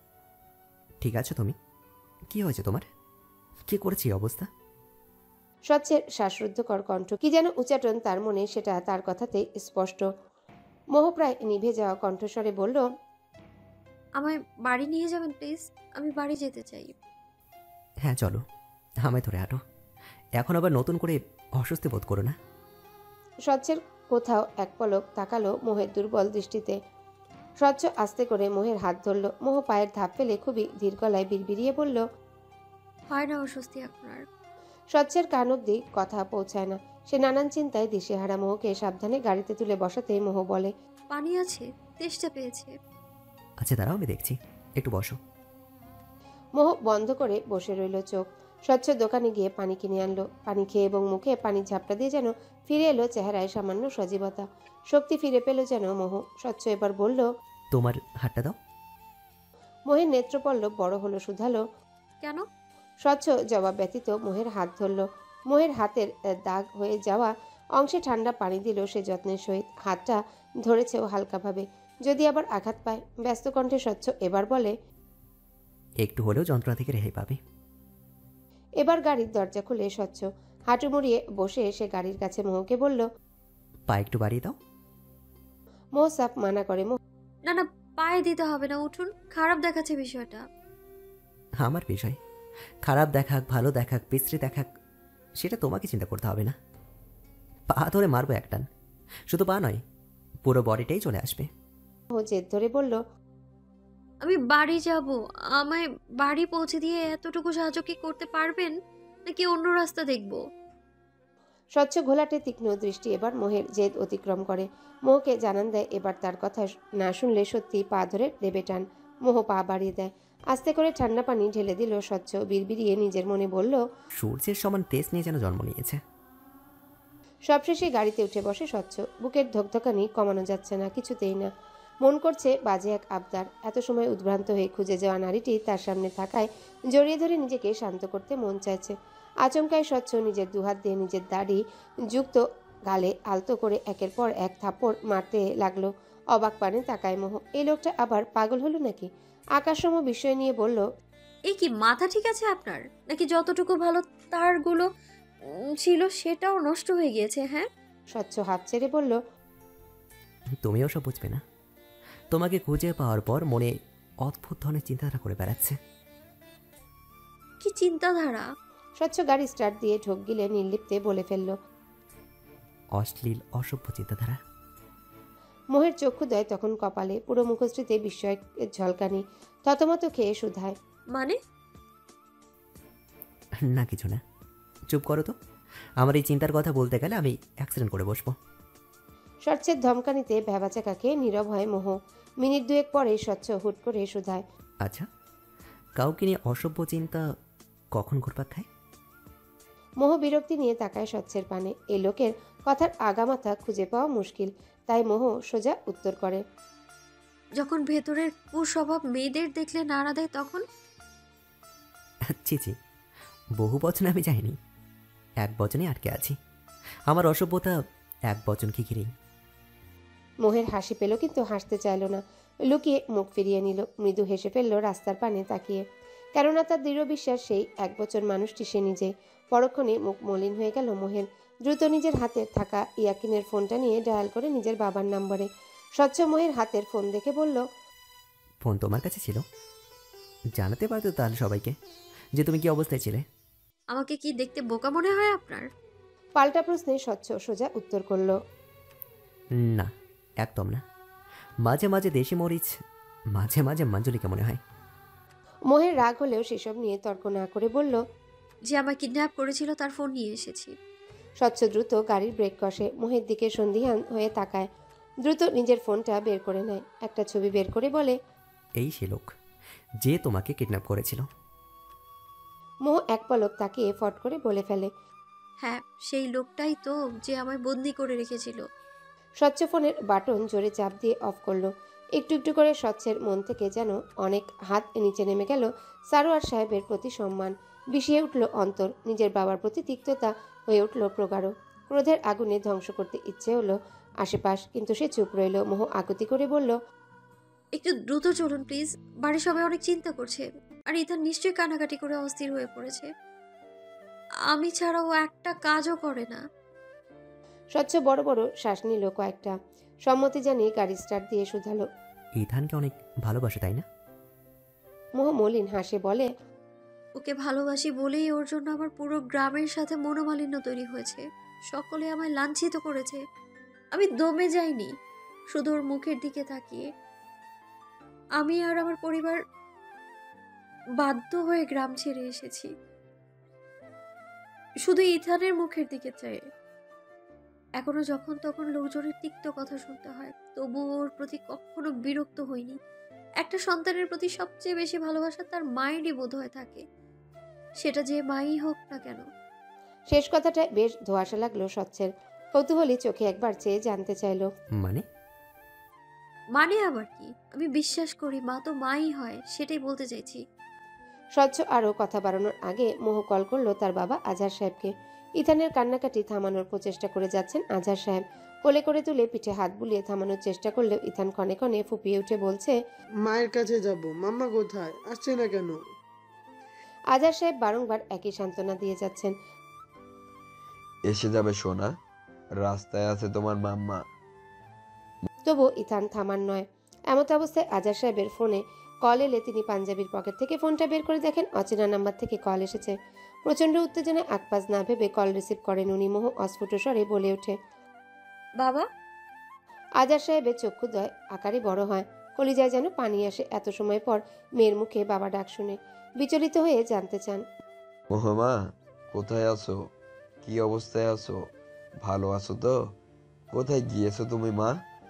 ঠিক আছে তুমি? কি হয়েছে তোমার? কি করেছি অবস্থা? স্বচ্ছের শ্বাসরুদ্ধকর কণ্ঠ, কি যেন উচ্চাটন তার মনে, সেটা তার কথাতে স্পষ্ট। মোহ প্রায় নিভে যাওয়া কণ্ঠস্বরে বলল, আমায় বাড়ি নিয়ে যাবেন প্লিজ, আমি বাড়ি যেতে চাই। হ্যাঁ চলো, আমায় ধরে হাঁটো। এখন আবার নতুন করে অস্বস্তি বোধ করো না। স্বচ্ছের কোথাও এক পলক তাকালো মোহের দুর্বল দৃষ্টিতে। স্বচ্ছ আস্তে করে মোহের হাত ধরল। মোহ পায়ের ধাপ ফেলে খুবই ধীর গলায় বিড়বিড়িয়ে বলল, হয় না অস্বস্তি এখন আর। স্বচ্ছের কান অব্দি কথা পৌঁছায় না। সে নানান চিন্তায় দিশেহারা। মোহকে সাবধানে গাড়িতে তুলে বসাতে মোহ বলে, পানি আছে, তেষ্টা পেয়েছে। আচ্ছা দাঁড়াও, আমি দেখছি, একটু বসো। মোহ বন্ধ করে বসে রইল চোখ। স্বচ্ছ দোকানে গিয়ে পানি কিনে আনলো। পানি খেয়ে এবং মুখে পানির ঝাপটা দিয়ে যেন ফিরে এলো চেহারায় সামান্য সজীবতা। শক্তি ফিরে পেল যেন মোহ। স্বচ্ছ এবার বলল, তোমার হাতটা দাও। মোহের নেত্রপল্লব বড় হলো, শুধালো, কেন? স্বচ্ছ জবাব ব্যতীত মোহের হাত ধরল। মোহের হাতের দাগ হয়ে যাওয়া অংশে ঠান্ডা পানি দিল সে যত্নের সহিত। হাতটা ধরেছেও হালকাভাবে, যদি আবার আঘাত পায়। ব্যস্ত কণ্ঠে স্বচ্ছ এবার বলে, একটু হলেও যন্ত্রণা থেকে রেহাই পাবে। এবার গাড়ির দরজা খুলে স্বচ্ছ হাঁটু মুড়িয়ে বসে সে গাড়ির কাছে মোহকে বলল। পা একটু বাড়িয়ে দাও। মোহ সাফ মানা করে। না না, পায়ে দিতে হবে না, উঠুন, খারাপ দেখাচ্ছে বিষয়টা। আমার বিষয় খারাপ দেখাক, ভালো দেখাক, বিশ্রী দেখাক, সেটা তোমাকে চিন্তা করতে হবে না। পা ধরে মারবো একটান, শুধু পা নয়, পুরো বডিটাই চলে আসবে। মোহ জেদ ধরে বলল, আমি বাড়ি যাব, আমায় বাড়ি পৌঁছে দিয়ে এতটুকু সাহায্য কি করতে পারবেন, নাকি অন্য রাস্তা দেখব? স্বচ্ছ ঘোলাটে তীক্ষ্ণ দৃষ্টি এবার মোহের জেদ অতিক্রম করে। মোহকে জানান দেয় এবার তার কথা না শুনলে সত্যি পা ধরে দেবে টান। মোহ পা বাড়িয়ে দেয়। আস্তে করে ঠান্ডা পানি ঢেলে দিল স্বচ্ছ। বিড়বিড়িয়ে নিজের মনে বলল, সূর্যের সমান তেজ নিয়ে যেন জন্ম নিয়েছে। সবশেষে গাড়িতে উঠে বসে স্বচ্ছ। বুকের ধকধকানি কমানো যাচ্ছে না, কিছুতেই না। মন করছে বাজে এক আবদার। এত সময় উদ্ভ্রান্ত হয়ে খুঁজে যাওয়া নারীটি তার সামনে থাকায় জড়িয়ে ধরে নিজেকে শান্ত করতে মন চাইছে। আচমকায় স্বচ্ছ নিজের দুহাত দিয়ে নিজের দাড়ি যুক্ত গালে আলতো করে একের পর এক থাপ্পড় মারতে লাগলো। অবাক পানে তাকায় মোহ। এই লোকটা আবার পাগল হলো নাকি? আকাশসম বিস্ময় নিয়ে বলল, এই কি মাথা ঠিক আছে আপনার, নাকি যতটুকু ভালো তারগুলো ছিল সেটাও নষ্ট হয়ে গিয়েছে? হ্যাঁ। স্বচ্ছ হাত ছেড়ে বলল, তুমিও সব বুঝবে না। তোমাকে খুঁজে পাওয়ার পর মনে অদ্ভুত ধরনের চিন্তাধারা করে বেড়াচ্ছে। কি চিন্তাধারা? স্বচ্ছ গাড়ি স্টার্ট দিয়ে ঢোক গিলে নির্লিপ্তে বলে ফেলল। অশ্লীল অসভ্য চিন্তাধারা। মোহের চক্ষুদয় তখন কপালে, পুরো মুখশ্রীতে বিস্ময়ের ঝলকানি। থতমত খেয়ে শুধায়, মানে? না কিছু না, চুপ করো তো। আমার এই চিন্তার কথা বলতে গেলে আমি অ্যাক্সিডেন্ট করে বসবো। স্বচ্ছের ধমকানিতে ভ্যাবাচাকা খেয়ে নীরব হয় মোহ। মিনিট দুয়েক পরে স্বচ্ছ হুট করে শুধায়, আচ্ছা, কাউকে নিয়ে অসভ্য চিন্তা কখন ঘুরপাক খায়? মোহ বিরক্তি নিয়ে তাকায় স্বচ্ছের পানে। এই লোকের কথার আগামাথা খুঁজে পাওয়া মুশকিল, তাই মোহ সোজা উত্তর করে, যখন ভেতরের কুস্বভাব মেয়েদের দেখলে নাড়া দেয় তখন। ছি ছি, বহু বচনে আমি যাইনি, এক বচনে আটকে আছি। আমার অসভ্যতা এক বচনকে ঘিরেই। মোহের হাসি পেল কিন্তু হাসতে চাইল না। লুকিয়ে মুখ ফিরিয়ে নিল। মৃদু হেসে ফেলল রাস্তার পানে তাকিয়ে। কেননা তার দৃঢ় বিশ্বাস সেই এক বছর মানুষটি সে নিজে। পরক্ষণে মুখ মলিন হয়ে গেল মোহের। দ্রুত নিজের হাতে থাকা ইয়াকিনের ফোনটা নিয়ে ডায়াল করে নিজের বাবার নম্বরে। স্বচ্ছ মোহের হাতের ফোন দেখে বলল, ফোন তোমার কাছে ছিল, জানাতে পারতো তাহলে সবাইকে যে তুমি কি অবস্থায় ছিলে। আমাকে কি দেখতে বোকা মনে হয় আপনার? পাল্টা প্রশ্নে স্বচ্ছ সোজা উত্তর করল, না, একদম না। মাঝে মাঝে দেশি মরিচ, মাঝে মাঝে মঞ্জুলিকে মনে হয়। মোহের রাগ হলেও সেসব নিয়ে তর্ক না করে বলল, যে আমায় কিডন্যাপ করেছিল তার ফোন নিয়ে এসেছি। স্বচ্ছ দ্রুত গাড়ির ব্রেক কষে মোহের দিকে সন্দিহান হয়ে তাকায়। দ্রুত নিজের ফোনটা বের করে নেয়। একটা ছবি বের করে বলে, এই সে লোক যে তোমাকে কিডন্যাপ করেছিল। মোহ এক পলক তাকিয়ে ফট করে বলে ফেলে, হ্যাঁ, সেই লোকটাই তো যে আমায় বন্দি করে রেখেছিল। স্বচ্ছ ফোনের বাটন জোরে চাপ দিয়ে অফ করলো। একটু একটু করে স্বচ্ছের মন থেকে যেন অনেক হাত নিচে নেমে গেল। সারোয়ার সাহেবের প্রতি সম্মান বিষিয়ে উঠল অন্তর। নিজের বাবার প্রতি তিক্ততা হয়ে উঠল প্রগাঢ়। ক্রোধের আগুনে ধ্বংস করতে ইচ্ছে হলো আশেপাশ, কিন্তু সে চুপ রইল। মোহ আকুতি করে বলল, একটু দ্রুত চলুন প্লিজ, বাড়ির সবাই অনেক চিন্তা করছে, আর ইথান নিশ্চয়ই কানাকাটি করে অস্থির হয়ে পড়েছে। আমি ছাড়াও একটা কাজও করে না। স্বচ্ছ বড় বড় শ্বাস নিল কয়েকটা। সম্মতি জানিয়ে গাড়ি স্টার্ট দিয়ে শুধালো, ইথানকে অনেক ভালোবাসে তাই না? মোহ মলিন হাসে বলে, ওকে ভালোবাসি বলেই ওর জন্য আমার পুরো গ্রামের সাথে মনোমালিন্য তৈরি হয়েছে। সকলে আমায় লাঞ্ছিত করেছে। আমি দমে যাইনি, শুধু ওর মুখের দিকে তাকিয়ে। আমি আর আমার পরিবার বাধ্য হয়ে গ্রাম ছেড়ে এসেছি, শুধু ইথানের মুখের দিকে চাই। এখনো যখন তখন লোকজনের তিক্ত কথা শুনতে হয়, তবুও ওর প্রতি কখনো বিরক্ত হইনি। একটা সন্তানের প্রতি সবচেয়ে বেশি ভালোবাসা তার মায়েরই বোধ হয়ে থাকে, সেটা যে মাই হোক না কেন। শেষ কথাটায় বেশ ধোঁয়াশা লাগলো স্বচ্ছের। কৌতূহলী চোখে একবার চেয়ে জানতে চাইলো, মানে আবার কি? আমি বিশ্বাস করি মা তো মাই হয়, সেটাই বলতে চাইছি। স্বচ্ছ আরও কথা বাড়ানোর আগে মোহ কল করলো তার বাবা আজহার সাহেবকে। ইথানের কান্নাকাটি থামানোর প্রচেষ্টা করে যাচ্ছেন আজহার সাহেব। কোলে করে তুলে পিঠে হাত বুলিয়ে থামানোর চেষ্টা করলেও ইথান ক্ষণে ক্ষণে ফুপিয়ে উঠে বলছে, মায়ের কাছে যাব, মাম্মা কোথায়, আসছে না কেন? আজহার সাহেব বারংবার একই সান্ত্বনা দিয়ে যাচ্ছেন। এসে যাবে সোনা, রাস্তায় আছে তোমার মাম্মা। তবু ইথান থামার নয়। এমত অবস্থায় আজহার সাহেবের ফোনে কল এলে তিনি পাঞ্জাবির পকেট থেকে ফোনটা বের করে দেখেন অচেনা নাম্বার থেকে কল এসেছে। প্রচণ্ড উত্তেজনায় আকপাজ না ভেবে কল রিসিভ করেন উনি। মোহ অস্ফুট স্বরে বলে ওঠে, বাবা। আজহার সাহেবের চক্ষুদ্বয় আকারে বড় হয়, কলিজায় যেন পানি আসে এত সময় পর মেয়ের মুখে বাবা ডাক শুনে। বিচলিত হয়ে জানতে চান, মোহমা কোথায় আছো? কি অবস্থায় আছো? ভালো আছো তো? কোথায় গিয়েছো তুমি মা?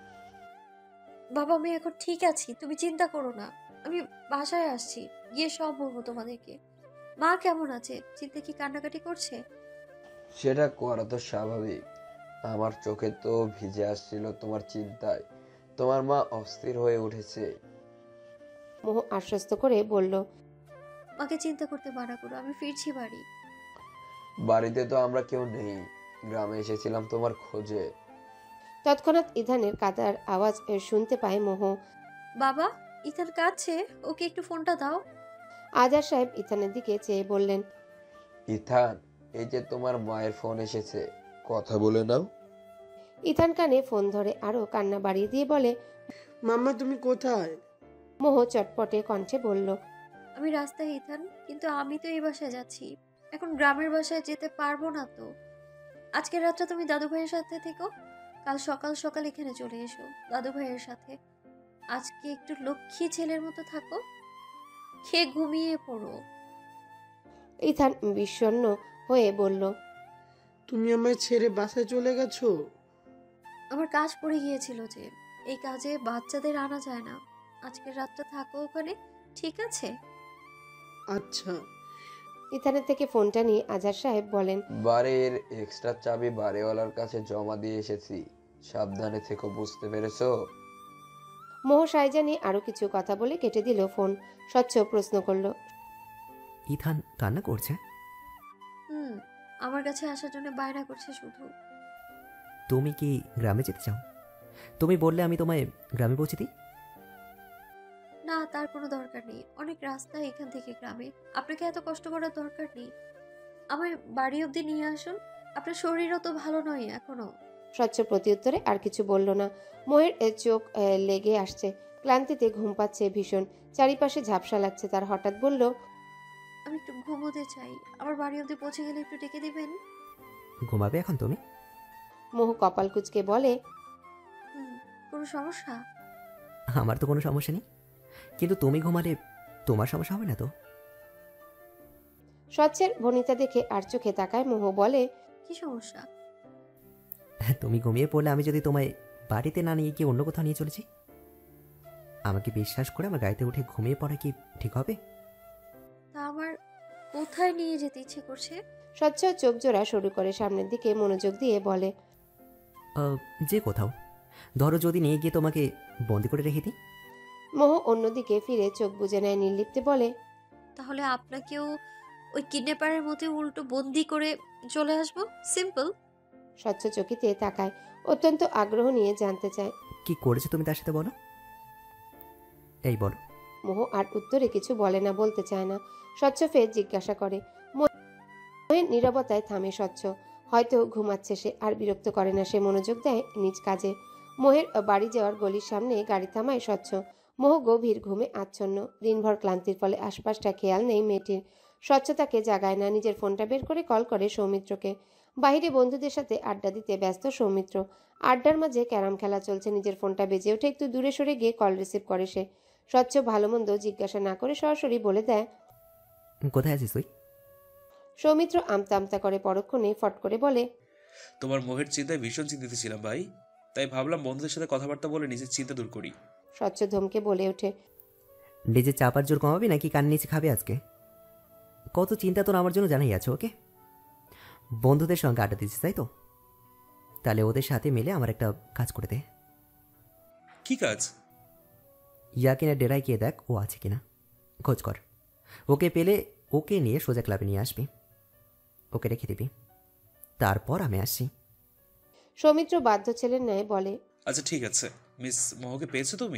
বাবা আমি এখন ঠিক আছি, তুমি চিন্তা করো না। আমি বাসায় আসছি, গিয়ে সব বলবো তোমাদেরকে। মা কেমন আছে? চিন্তা কি কান্নাকাটি করছে? সেটা করা তো স্বাভাবিক। আমার চোখে তো ভিজে আসছিল তোমার চিন্তায়। তোমার মা অস্থির হয়ে উঠেছে। মোহ আশ্বস্ত করে বলল, মাকে চিন্তা করতে মানা করো, আমি ফিরছি বাড়ি। বাড়িতে তো আমরা কেউ নেই, গ্রামে এসেছিলাম তোমার খোঁজে। তৎক্ষণাৎ ইধানের কাদার আওয়াজ শুনতে পায় মোহ। বাবা, ইথান কাঁদছে, ওকে একটু ফোনটা দাও। আজহার সাহেব ইথানের দিকে চেয়ে বললেন, ইথান, এই যে তোমার মায়ের ফোন এসেছে, কথা বলে নাও। ইথান কানে ফোন ধরে আরো কান্না বাড়িয়ে দিয়ে বলে, মাম্মা তুমি কোথায়? মোহ চটপটে কণ্ঠে বলল, আমি রাস্তায় ইথান, কিন্তু আমি তো এই বাসায় যাচ্ছি, এখন গ্রামের বাসায় যেতে পারবো না তো। আজকের রাতটা তুমি দাদু ভাইয়ের সাথে থেকো, কাল সকাল সকাল এখানে চলে এসো দাদু ভাইয়ের সাথে। আজকে একটু লক্ষ্মী ছেলের মতো থাকো, খেয়ে ঘুমিয়ে পড়ো। ইথান বিষণ্ণ হয়ে বলল, তুমি আমায় ছেড়ে বাসায় চলে গেছো? আমার কাজ পড়ে গিয়েছিল যে, এই কাজে বাচ্চাদের আনা যায় না। আজকের রাতটা থাকো ওখানে, ঠিক আছে? আচ্ছা। ইথানের থেকে ফোনটা নিয়ে আজহার সাহেব বলেন, বাড়ির এক্সট্রা চাবি বাড়িওয়ালার কাছে জমা দিয়ে এসেছি, সাবধানে থেকো, বুঝতে পেরেছো? মোহ সাইজা নিয়ে আরো কিছু কথা বলে কেটে দিল ফোন। স্বচ্ছ প্রশ্ন করল, ইথান কান্না করছে? আমার কাছে আসার জন্য বায়না করছে শুধু। তুমি কি গ্রামে যেতে চাও? তুমি বললে আমি তোমায় গ্রামে পৌঁছে দিই। না, তার কোনো দরকার নেই, অনেক রাস্তা এখান থেকে গ্রামে, আপনাকে এত কষ্ট করার দরকার নেই। আমায় বাড়ি অবধি নিয়ে আসুন, আপনার শরীরও তো ভালো নয় এখনো। স্বচ্ছ প্রত্যুত্তরে আর কিছু বলল না। মোহের চোখ লেগে আসছে, ক্লান্তিতে ঘুম পাচ্ছে ভীষণ, চারিপাশে ঝাপসা লাগছে তার। হঠাৎ বলল, আমি একটু ঘুমোতে চাই, আমার বাড়ি অবধি পৌঁছে গেলে একটু ডেকে দিবেন। ঘুমাবে এখন তুমি? মোহ কপাল কুঁচকে বলে, কোনো সমস্যা? আমার তো কোনো সমস্যা নেই, কিন্তু তুমি ঘুমালে তোমার সমস্যা হবে না তো? স্বচ্ছের ভনিতা দেখে আর চোখে তাকায় মোহ বলে, কি সমস্যা? তুমি ঘুমিয়ে পড়লে আমি যদি তোমায় বাড়িতে না নিয়ে গিয়ে অন্য কোথাও নিয়ে চলেছি, আমাকে বিশ্বাস করে আমার গাড়িতে উঠে ঘুমিয়ে পড়া কি ঠিক হবে? তা আমার কোথায় নিয়ে যেতে ইচ্ছে করছে? স্বচ্ছ চোখ জোড়া শুরু করে সামনের দিকে মনোযোগ দিয়ে বলে, যে কোথাও, ধরো যদি নিয়ে গিয়ে তোমাকে বন্দি করে রেখে দিই। মোহ অন্যদিকে ফিরে চোখ বুজে নেয় নির্লিপ্তে বলে, তাহলে আপনাকেও ওই কিডন্যাপারের মতো উল্টো বন্দি করে চলে আসবো, সিম্পল। স্বচ্ছ চকিতে তাকায়, অত্যন্ত আগ্রহ নিয়ে জানতে চায়, কি করেছো তুমি তার সাথে বলো, এই বলো। মোহ আর উত্তরে কিছু বলে না, বলতে চায় না। স্বচ্ছ ফের জিজ্ঞাসা করে। মোহের নীরবতায় থামে স্বচ্ছ। হয়তো ঘুমাচ্ছে সে, আর বিরক্ত করে না সে, মনোযোগ দেয় নিজ কাজে। মোহের বাড়ি যাওয়ার গলির সামনে গাড়ি থামায় স্বচ্ছ। মোহ গভীর ঘুমে আচ্ছন্ন, দিনভর ক্লান্তির ফলে আশপাশটা খেয়াল নেই মেয়েটির। স্বচ্ছ তাকে জাগায় না, নিজের ফোনটা বের করে কল করে সৌমিত্রকে। বাইরে বন্ধুদের সাথে আড্ডা দিতে ব্যস্ত সৌমিত্র। আড্ডার মাঝে ক্যারাম খেলা চলছে, নিজের ফোনটা বেজে ওঠে, একটু দূরে সরে গিয়ে কল রিসিভ করে সে। স্বচ্ছ ভালো মন্দ জিজ্ঞাসা না করে সরাসরি বলে দেয়, কোথায় আছিস তুই? সৌমিত্র আমতা আমতা করে পরক্ষণে ফট করে বলে, তোমার মোহের চিন্তায় ভীষণ চিন্তিত ছিলাম ভাই, তাই ভাবলাম বন্ধুদের সাথে কথাবার্তা বলে নিজের চিন্তা দূর করি। স্বচ্ছ ধমকে বলে ওঠে, নিজের চাপার জোর কমাবি নাকি কান নিচে খাবে আজকে? কত চিন্তা তোর আমার জন্য জানাই আছে। ওকে, বন্ধুদের সঙ্গে আড্ডা দিচ্ছিস তাই তো? তাহলে ওদের সাথে মিলে আমার একটা কাজ করে দে। কি কাজ? ইয়াকিনের ডেরায় গিয়ে দেখ ও আছে কিনা, খোঁজ কর। ওকে পেলে ওকে নিয়ে সোজা ক্লাবে নিয়ে আসবি, ওকে রেখে দিবি, তারপর আমি আসছি। সৌমিত্র বাধ্য ছেলের ন্যায় বলে, আচ্ছা ঠিক আছে। মিস মোহকে পেয়েছো তুমি?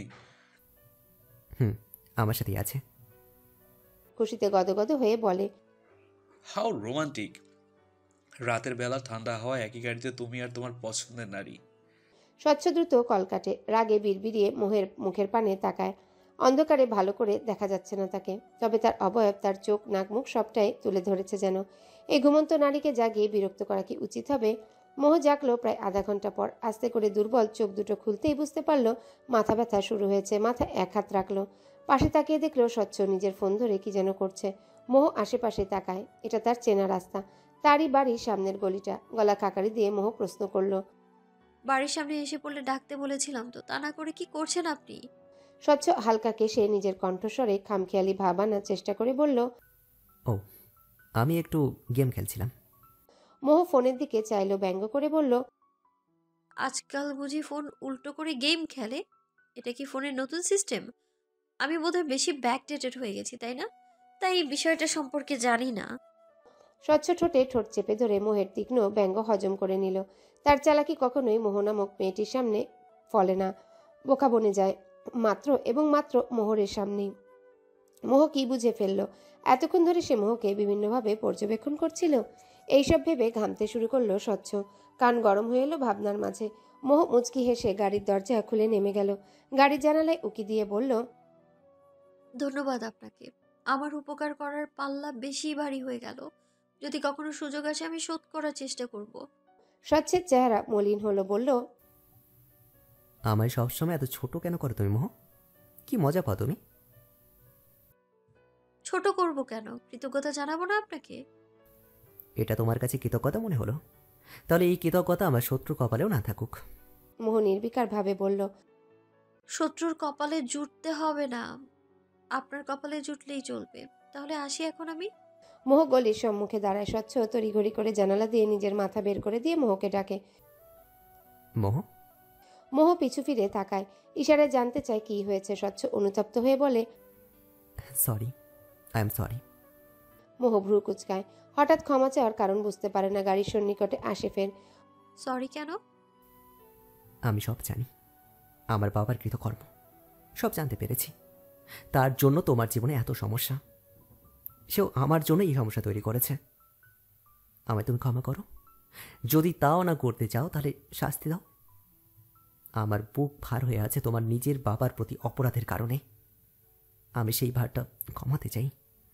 আমার সাথেই আছে। খুশিতে গদগদ হয়ে বলে, হাউ রোমান্টিক। রাতের বেলা ঠান্ডা হাওয়া, একই গাড়িতে তুমি আর তোমার পছন্দের নারী। স্বচ্ছ দ্রুত কল কাটে, রাগে বিড়বিড়িয়ে মোহের মুখের পানে তাকায়। অন্ধকারে ভালো করে দেখা যাচ্ছে না তাকে, তবে তার অবয়ব, তার চোখ, নাক, মুখ সবটাই তুলে ধরেছে যেন। এই ঘুমন্ত নারীকে জাগিয়ে বিরক্ত করা কি উচিত হবে? মোহ জাগলো প্রায় আধা ঘন্টা পর। আস্তে করে দুর্বল চোখ দুটো খুলতেই বুঝতে পারলো মাথা ব্যথা শুরু হয়েছে। মাথা এক হাত রাখলো, পাশে তাকিয়ে দেখলো স্বচ্ছ নিজের ফোন ধরে কি যেন করছে। মোহ আশেপাশে তাকায়, এটা তার চেনা রাস্তা, তারই বাড়ির সামনের গলিটা। গলা কাকারি দিয়ে মোহ প্রশ্ন করলো, বাড়ির সামনে এসে পড়লে ডাকতে বলেছিলাম তো, তা না করে কি করছেন আপনি? স্বচ্ছ হালকা কেশে নিজের কণ্ঠস্বরে খামখেয়ালি ভাব আনার চেষ্টা করে বলল, ও, আমি একটু গেম খেলছিলাম। মোহ ফোনের দিকে চাইলো, ব্যঙ্গ করে বলল, আজকাল বুঝি ফোন উল্টো করে গেম খেলে? এটা কি ফোনের নতুন সিস্টেম? আমি বোধহয় বেশি ব্যাকডেটেড হয়ে গেছি, তাই না? তাই এই বিষয়টা সম্পর্কে জানি না। স্বচ্ছ ঠোঁটে ঠোঁট চেপে ধরে মোহের তীক্ষ্ণ ব্যঙ্গ হজম করে নিল। তার চালাকি কখনোই মোহ নামক মেয়েটির সামনে ফলে না, বোকা বনে যায় মাত্র এবং মাত্র মোহরের সামনেই। মোহ কি বুঝে ফেলল? এতক্ষণ ধরে সে মোহকে বিভিন্নভাবে পর্যবেক্ষণ করছিল। এইসব ভেবে ঘামতে শুরু করলো স্বচ্ছ। কান গরম হয়ে এলো ভাবনার মাঝে। মোহ মুচকি হেসে গাড়ির দরজা খুলে নেমে গেল। গাড়ির জানালায় উকি দিয়ে বলল, ধন্যবাদ আপনাকে। আমার উপকার করার পাল্লা বেশি ভারী হয়ে গেল। যদি কখনো সুযোগ আসে আমি শোধ করার চেষ্টা করব। স্বচ্ছের চেহারা মলিন হলো, বলল, আমায় সবসময় এত ছোট কেন করো তুমি মোহ? কি মজা পাও তুমি? ছোট করব কেন? কৃতজ্ঞতা জানাবো না আপনাকে? এটা তোমার কাছে কৃতজ্ঞতা মনে হলো? তাহলে এই কৃতজ্ঞতা আমার শত্রু কপালেও না থাকুক। মোহ নির্বিকার ভাবে বলল, শত্রুর কপালে জুটতে হবে না, আপনার কপালে জুটলেই চলবে। তাহলে আসি এখন আমি। মোহ গলির সম্মুখে দাঁড়ায়। স্বচ্ছ তড়িঘড়ি করে জানালা দিয়ে নিজের মাথা বের করে দিয়ে মোহকে ডাকে। মোহ, মোহ পিছু ফিরে তাকায়, ইশারায় জানতে চায় কি হয়েছে। স্বচ্ছ অনুতপ্ত হয়ে বলে, সরি, আই এম সরি। মোহ ভ্রু কুচকায়, হঠাৎ ক্ষমা চাওয়ার কারণ বুঝতে পারে না। গাড়ির সন্নিকটে আসে ফের। সরি কেন? আমি সব জানি, আমার বাবার কৃতকর্ম সব জানতে পেরেছি। তার জন্য তোমার জীবনে এত সমস্যা, সেও আমার জন্য এই সমস্যা তৈরি করেছে। আমায় তুমি ক্ষমা করো। যদি তাও না করতে চাও তাহলে শাস্তি দাও। আমার বুক ভার হয়ে আছে তোমার নিজের বাবার প্রতি অপরাধের কারণে। আমি সেই ভারটা কমাতে চাই।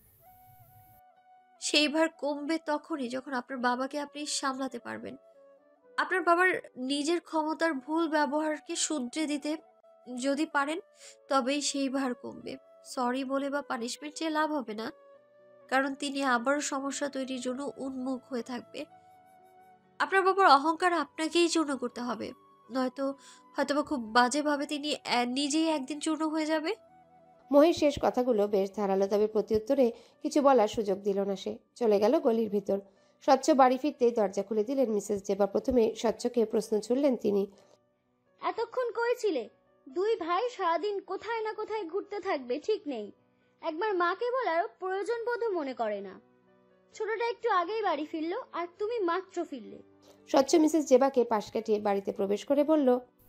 সেই ভার কমবে তখনই যখন আপনার বাবাকে আপনি সামলাতে পারবেন। আপনার বাবার নিজের ক্ষমতার ভুল ব্যবহারকে শুধরে দিতে যদি পারেন, তবেই সেই ভার কমবে। সরি বলে বা পানিশমেন্ট চেয়ে লাভ হবে না, কারণ তিনি আবারও সমস্যা তৈরির জন্য উন্মুখ হয়ে থাকবে। আপনার বাবার অহংকার আপনাকেই চূর্ণ করতে হবে, নয়তো হয়তোবা খুব বাজেভাবে তিনি নিজেই একদিন চূর্ণ হয়ে যাবে। মোহের শেষ কথাগুলো বেশ ধারালো, তবে প্রত্যুত্তরে কিছু বলার সুযোগ দিল না। সে চলে গেল গলির ভিতর। স্বচ্ছ বাড়ি ফিরতেই দরজা খুলে দিলেন মিসেস জেবা। প্রথমে স্বচ্ছকে প্রশ্ন ছুড়লেন তিনি, এতক্ষণ কই ছিলে? দুই ভাই সারাদিন কোথায় না কোথায় ঘুরতে থাকবে ঠিক নেই। একবার মাকে বলার প্রয়োজন বোধ মনে করে না। ছোটটা একটু আগেই বাড়ি ফিরলো আর তুমি মাত্র ফিরলে। স্বচ্ছ মিসেস জেবাকে পাশ কাটিয়ে বাড়িতে প্রবেশ করে বলল,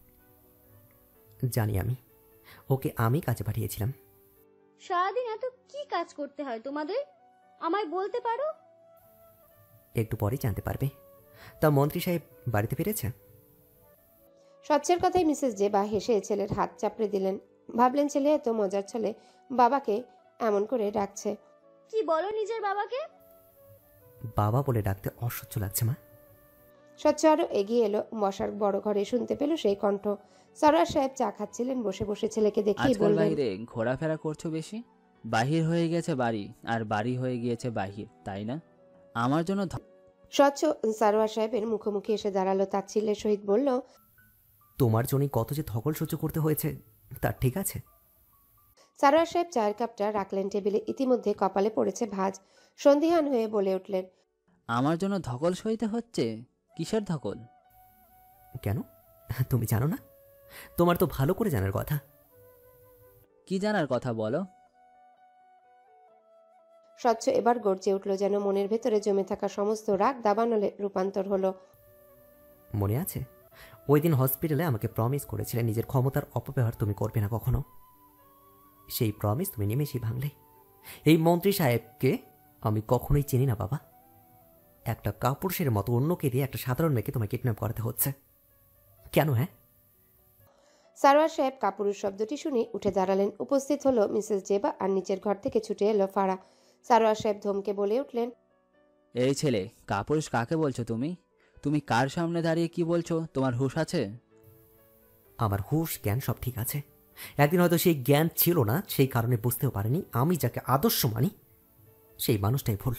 জানি আমি, ওকে আমি কাজে পাঠিয়েছিলাম। সারাদিন এত কি কাজ করতে হয় তোমাদের, আমায় বলতে পারো? একটু পরেই জানতে পারবে। তা মন্ত্রী সাহেব বাড়িতে ফিরেছে? স্বচ্ছের কথায় মিসেস জেবা হেসে ছেলের হাত চাপড়ে দিলেন। ভাবলেন ছেলে এত মজার ছলে বাবাকে এমন করে ডাকছে। কি বলো নিজের বাবাকে? বাবা বলে ডাকতে অসহ্য লাগছে মা। স্বচ্ছ আরো এগিয়ে এলো বসার বড় ঘরে। শুনতে পেল সেই কণ্ঠ। সরোয়ার সাহেব চা খাচ্ছিলেন বসে বসে। ছেলেকে দেখেই আজকাল বললেন, বাইরে ঘোরাফেরা করছো বেশি। বাহির হয়ে গেছে বাড়ি, আর বাড়ি হয়ে গিয়েছে বাহির, তাই না? আমার জন্য স্বচ্ছ সরোয়ার সাহেবের মুখোমুখি এসে দাঁড়ালো, তাচ্ছিল্যের সহিত বলল, তোমার জন্যই কত যে ধকল সহ্য করতে হয়েছে তার ঠিক আছে? সরোয়ার সাহেব চায়ের কাপটা রাখলেন টেবিলে। ইতিমধ্যে কপালে পড়েছে ভাঁজ। সন্দিহান হয়ে বলে উঠলেন, আমার জন্য ধকল সইতে হচ্ছে? কিসের ধকল? কেন, তুমি জানো না? তোমার তো ভালো করে জানার কথা। কি জানার কথা বলো? স্বচ্ছ এবার গর্জে উঠল, যেন মনের ভেতরে জমে থাকা সমস্ত রাগ দাবানলে রূপান্তর হলো। মনে আছে ওই দিন হসপিটালে আমাকে প্রমিস করেছিলে নিজের ক্ষমতার অপব্যবহার তুমি করবে না কখনো। সেই প্রমিস তুমি নিমেষেই ভাঙলে। এই মন্ত্রী সাহেবকে আমি কখনোই চিনি না বাবা। একটা কাপুরুষের মতো অন্যকে দিয়ে একটা সাধারণ মেয়েকে তোমায় কিডন্যাপ করাতে হচ্ছে কেন? হ্যাঁ, সারোয়ার সাহেব কাপুরুষ শব্দটি শুনে উঠে দাঁড়ালেন। উপস্থিত হলো মিসেস জেবা আর নিচের ঘর থেকে ছুটে এলো ফারা। সারোয়ার সাহেব ধমকে বলে উঠলেন, এই ছেলে, কাপুরুষ কাকে বলছো তুমি? তুমি কার সামনে দাঁড়িয়ে কি বলছো? তোমার হুঁশ আছে? আমার হুঁশ জ্ঞান সব ঠিক আছে। একদিন হয়তো সেই জ্ঞান ছিল না, সেই কারণে বুঝতেও পারিনি আমি যাকে আদর্শ মানি সেই মানুষটাই ভুল।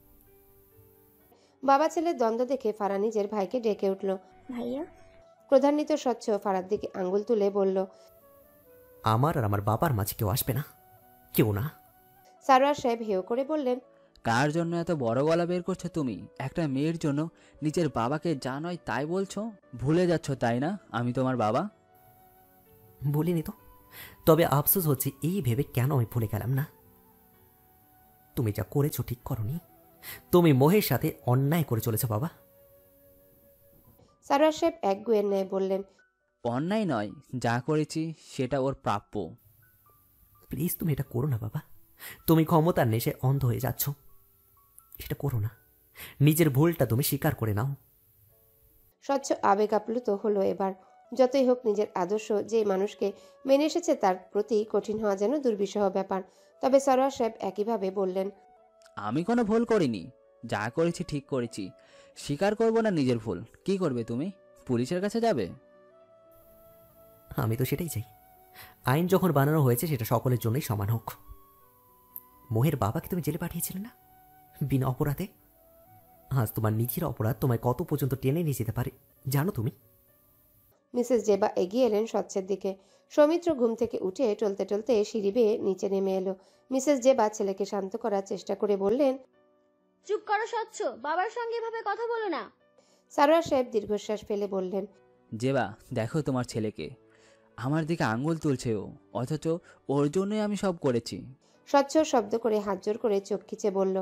বাবা ছেলের দ্বন্দ্ব দেখে ফারা নিজের ভাইকে ডেকে উঠল। ভাইয়া। ক্রোধান্বিত স্বচ্ছ ফারার দিকে আঙ্গুল তুলে বলল, আমার আর আমার বাবার মাঝে কেউ আসবে না, কেউ না। সারোয়ার সাহেব হেও করে বললেন, কার জন্য এত বড় গলা বের করছো তুমি? একটা মেয়ের জন্য নিজের বাবাকে যা নয় তাই বলছো? ভুলে যাচ্ছ তাই না আমি তোমার বাবা? বলিনি তো, তবে আফসোস হচ্ছে এই ভেবে কেন আমি ভুলে গেলাম না। তুমি যা করেছো ঠিক করনি, তুমি মোহের সাথে অন্যায় করে চলেছ বাবা। সারোয়ার সাহেব একগুঁয়ের ন্যায় বললেন, অন্যায় নয়, যা করেছি সেটা ওর প্রাপ্য। প্লিজ তুমি এটা করো না বাবা। তুমি ক্ষমতার নেশে অন্ধ হয়ে যাচ্ছ, এটা করো না। নিজের ভুলটা তুমি স্বীকার করে নাও। স্বচ্ছ আবেগ আপ্লুত হলো এবার। যতই হোক নিজের আদর্শ যে মানুষকে মেনে এসেছে তার প্রতি কঠিন হওয়া যেন দুর্বিষহ ব্যাপার। তবে সারোয়ার সাহেব একইভাবে বললেন, আমি কোনো ভুল করিনি, যা করেছি ঠিক করেছি। স্বীকার করবো না নিজের ভুল? কি করবে তুমি? পুলিশের কাছে যাবে? আমি তো সেটাই চাই। আইন যখন বানানো হয়েছে সেটা সকলের জন্যই সমান হোক। মোহের বাবাকে তুমি জেলে পাঠিয়েছিলে না বিনা অপরাধে? আজ তোমার নিজের অপরাধ তোমায় কত পর্যন্ত টেনে নিয়ে যেতে পারে জানো তুমি? মিসেস জেবা এগিয়ে এলেন স্বচ্ছের দিকে। সৌমিত্র ঘুম থেকে উঠে টলতে টলতে সিঁড়ি বেয়ে নিচে নেমে এলো। মিসেস জেবা ছেলেকে শান্ত করার চেষ্টা করে বললেন, চুপ করো স্বচ্ছ, বাবার সঙ্গে এভাবে কথা বলো না। সারোয়ার সাহেব দীর্ঘশ্বাস ফেলে বললেন, জেবা, দেখো তোমার ছেলেকে, আমার দিকে আঙ্গুল তুলছে ও, অথচ ওর জন্যই আমি সব করেছি। স্বচ্ছ শব্দ করে হাত জোর করে চোখ খিচে বলল,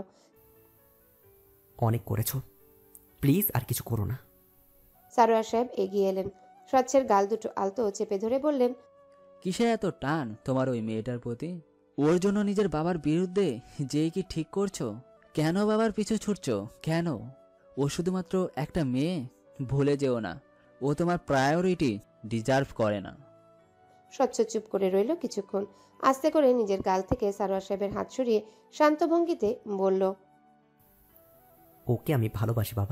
অনেক করেছ, প্লিজ আর কিছু করো না। সারোয়ার সাহেব এগিয়ে এলেন। স্বচ্ছের গাল দুটো আলতো চেপে ধরে বললেন, কিসে এত টান তোমার ওই মেয়েটার প্রতি? ওর জন্য নিজের বাবার বিরুদ্ধে যেই কি ঠিক করছো? কেন বাবার পিছু ছুটছো? কেন? ও শুধুমাত্র একটা মেয়ে, ভুলে যেও না ও তোমার প্রায়োরিটি ডিজার্ভ করে না। স্বচ্ছ চুপ করে রইল কিছুক্ষণ। আস্তে করে নিজের গাল থেকে সারোয়ার সাহেবের হাত সরিয়ে শান্ত ভঙ্গিতে বলল, ওকে আমি ভালোবাসি বাবা।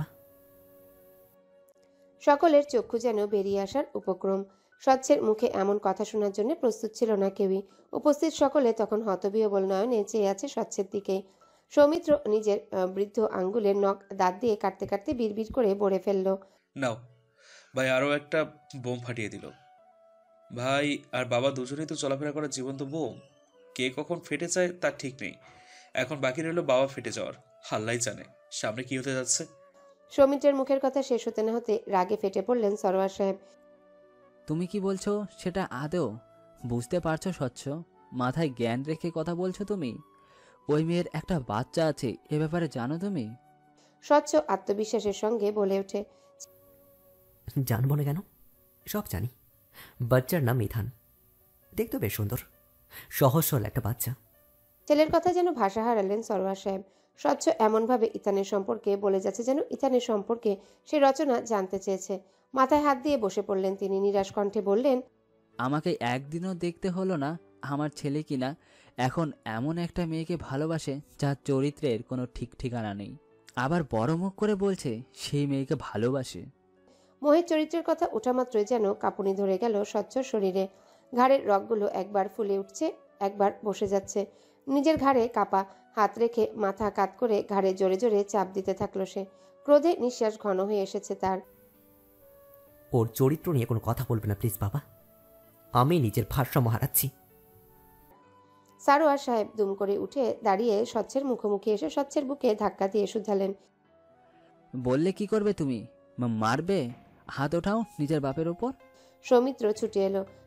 সকলের চক্ষু যেন বেরিয়ে আসার উপক্রম। স্বচ্ছের মুখে এমন কথা শোনার জন্য প্রস্তুত ছিল না কেউই। উপস্থিত সকলে তখন হতবিহ্বল নয়নে চেয়ে আছে স্বচ্ছের দিকে। সৌমিত্র নিজের বৃদ্ধ আঙ্গুলের নখ দাঁত দিয়ে কাটতে কাটতে বিড়বিড় করে বলে ফেলল, নাও ভাই, আরও একটা বোম ফাটিয়ে দিল। ভাই আর বাবা দুজনেই তো চলাফেরা করার জীবন্ত বোম। কে কখন ফেটে যায় তার ঠিক নেই। এখন বাকি রইল বাবা ফেটে যাওয়ার। আল্লাহই জানে সামনে কি হতে যাচ্ছে। সৌমিত্রের মুখের কথা শেষ হতে না হতে রাগে ফেটে পড়লেন সরোয়ার সাহেব। তুমি কি বলছো সেটা আদৌ বুঝতে পারছো স্বচ্ছ? মাথায় জ্ঞান রেখে কথা বলছো তুমি? ওই মেয়ের একটা বাচ্চা আছে, এ ব্যাপারে জানো তুমি? স্বচ্ছ আত্মবিশ্বাসের সঙ্গে বলে ওঠে, জানবো না কেন, সব জানি। বাচ্চার নাম মিথান, দেখতে বেশ সুন্দর, সহজ সরল একটা বাচ্চা। ছেলের কথা যেন ভাষা হারালেন সরোয়ার সাহেব। স্বচ্ছ এমনভাবে ইথানের সম্পর্কে বলে যাচ্ছে যেন ইথানের সম্পর্কে সে রচনা জানতে চেয়েছে। মাথায় হাত দিয়ে বসে পড়লেন তিনি। নিরাশ কণ্ঠে বললেন, আমাকে একদিনও দেখতে হলো না আমার ছেলে কিনা এখন এমন একটা মেয়েকে ভালোবাসে যার চরিত্রের কোনো ঠিক ঠিকানা নেই, আবার বড় মুখ করে বলছে সেই মেয়েকে ভালোবাসে। মোহের চরিত্রের কথা ওঠামাত্রই যেন কাঁপুনি ধরে গেল স্বচ্ছর শরীরে। ঘাড়ের রগগুলো একবার ফুলে উঠছে, একবার বসে যাচ্ছে। নিজের ঘাড়ে কাপা হাত রেখে মাথা কাত করে ঘাড়ে জোরে জোরে চাপ দিতে থাকলো সে। ক্রোধে নিঃশ্বাস ঘন হয়ে এসেছে তার। ওর চরিত্র নিয়ে কোনো কথা বলবে না প্লিজ বাবা, আমি নিজের ভারসাম্য হারাচ্ছি। সারোয়ার সাহেব দুম করে উঠে দাঁড়িয়ে স্বচ্ছের মুখোমুখি এসে স্বচ্ছের বুকে ধাক্কা দিয়ে শুধালেন, বললে কি করবে তুমি? মারবে? হাত ওঠাও নিজের বাপের ওপর। সৌমিত্র ছুটে এলো।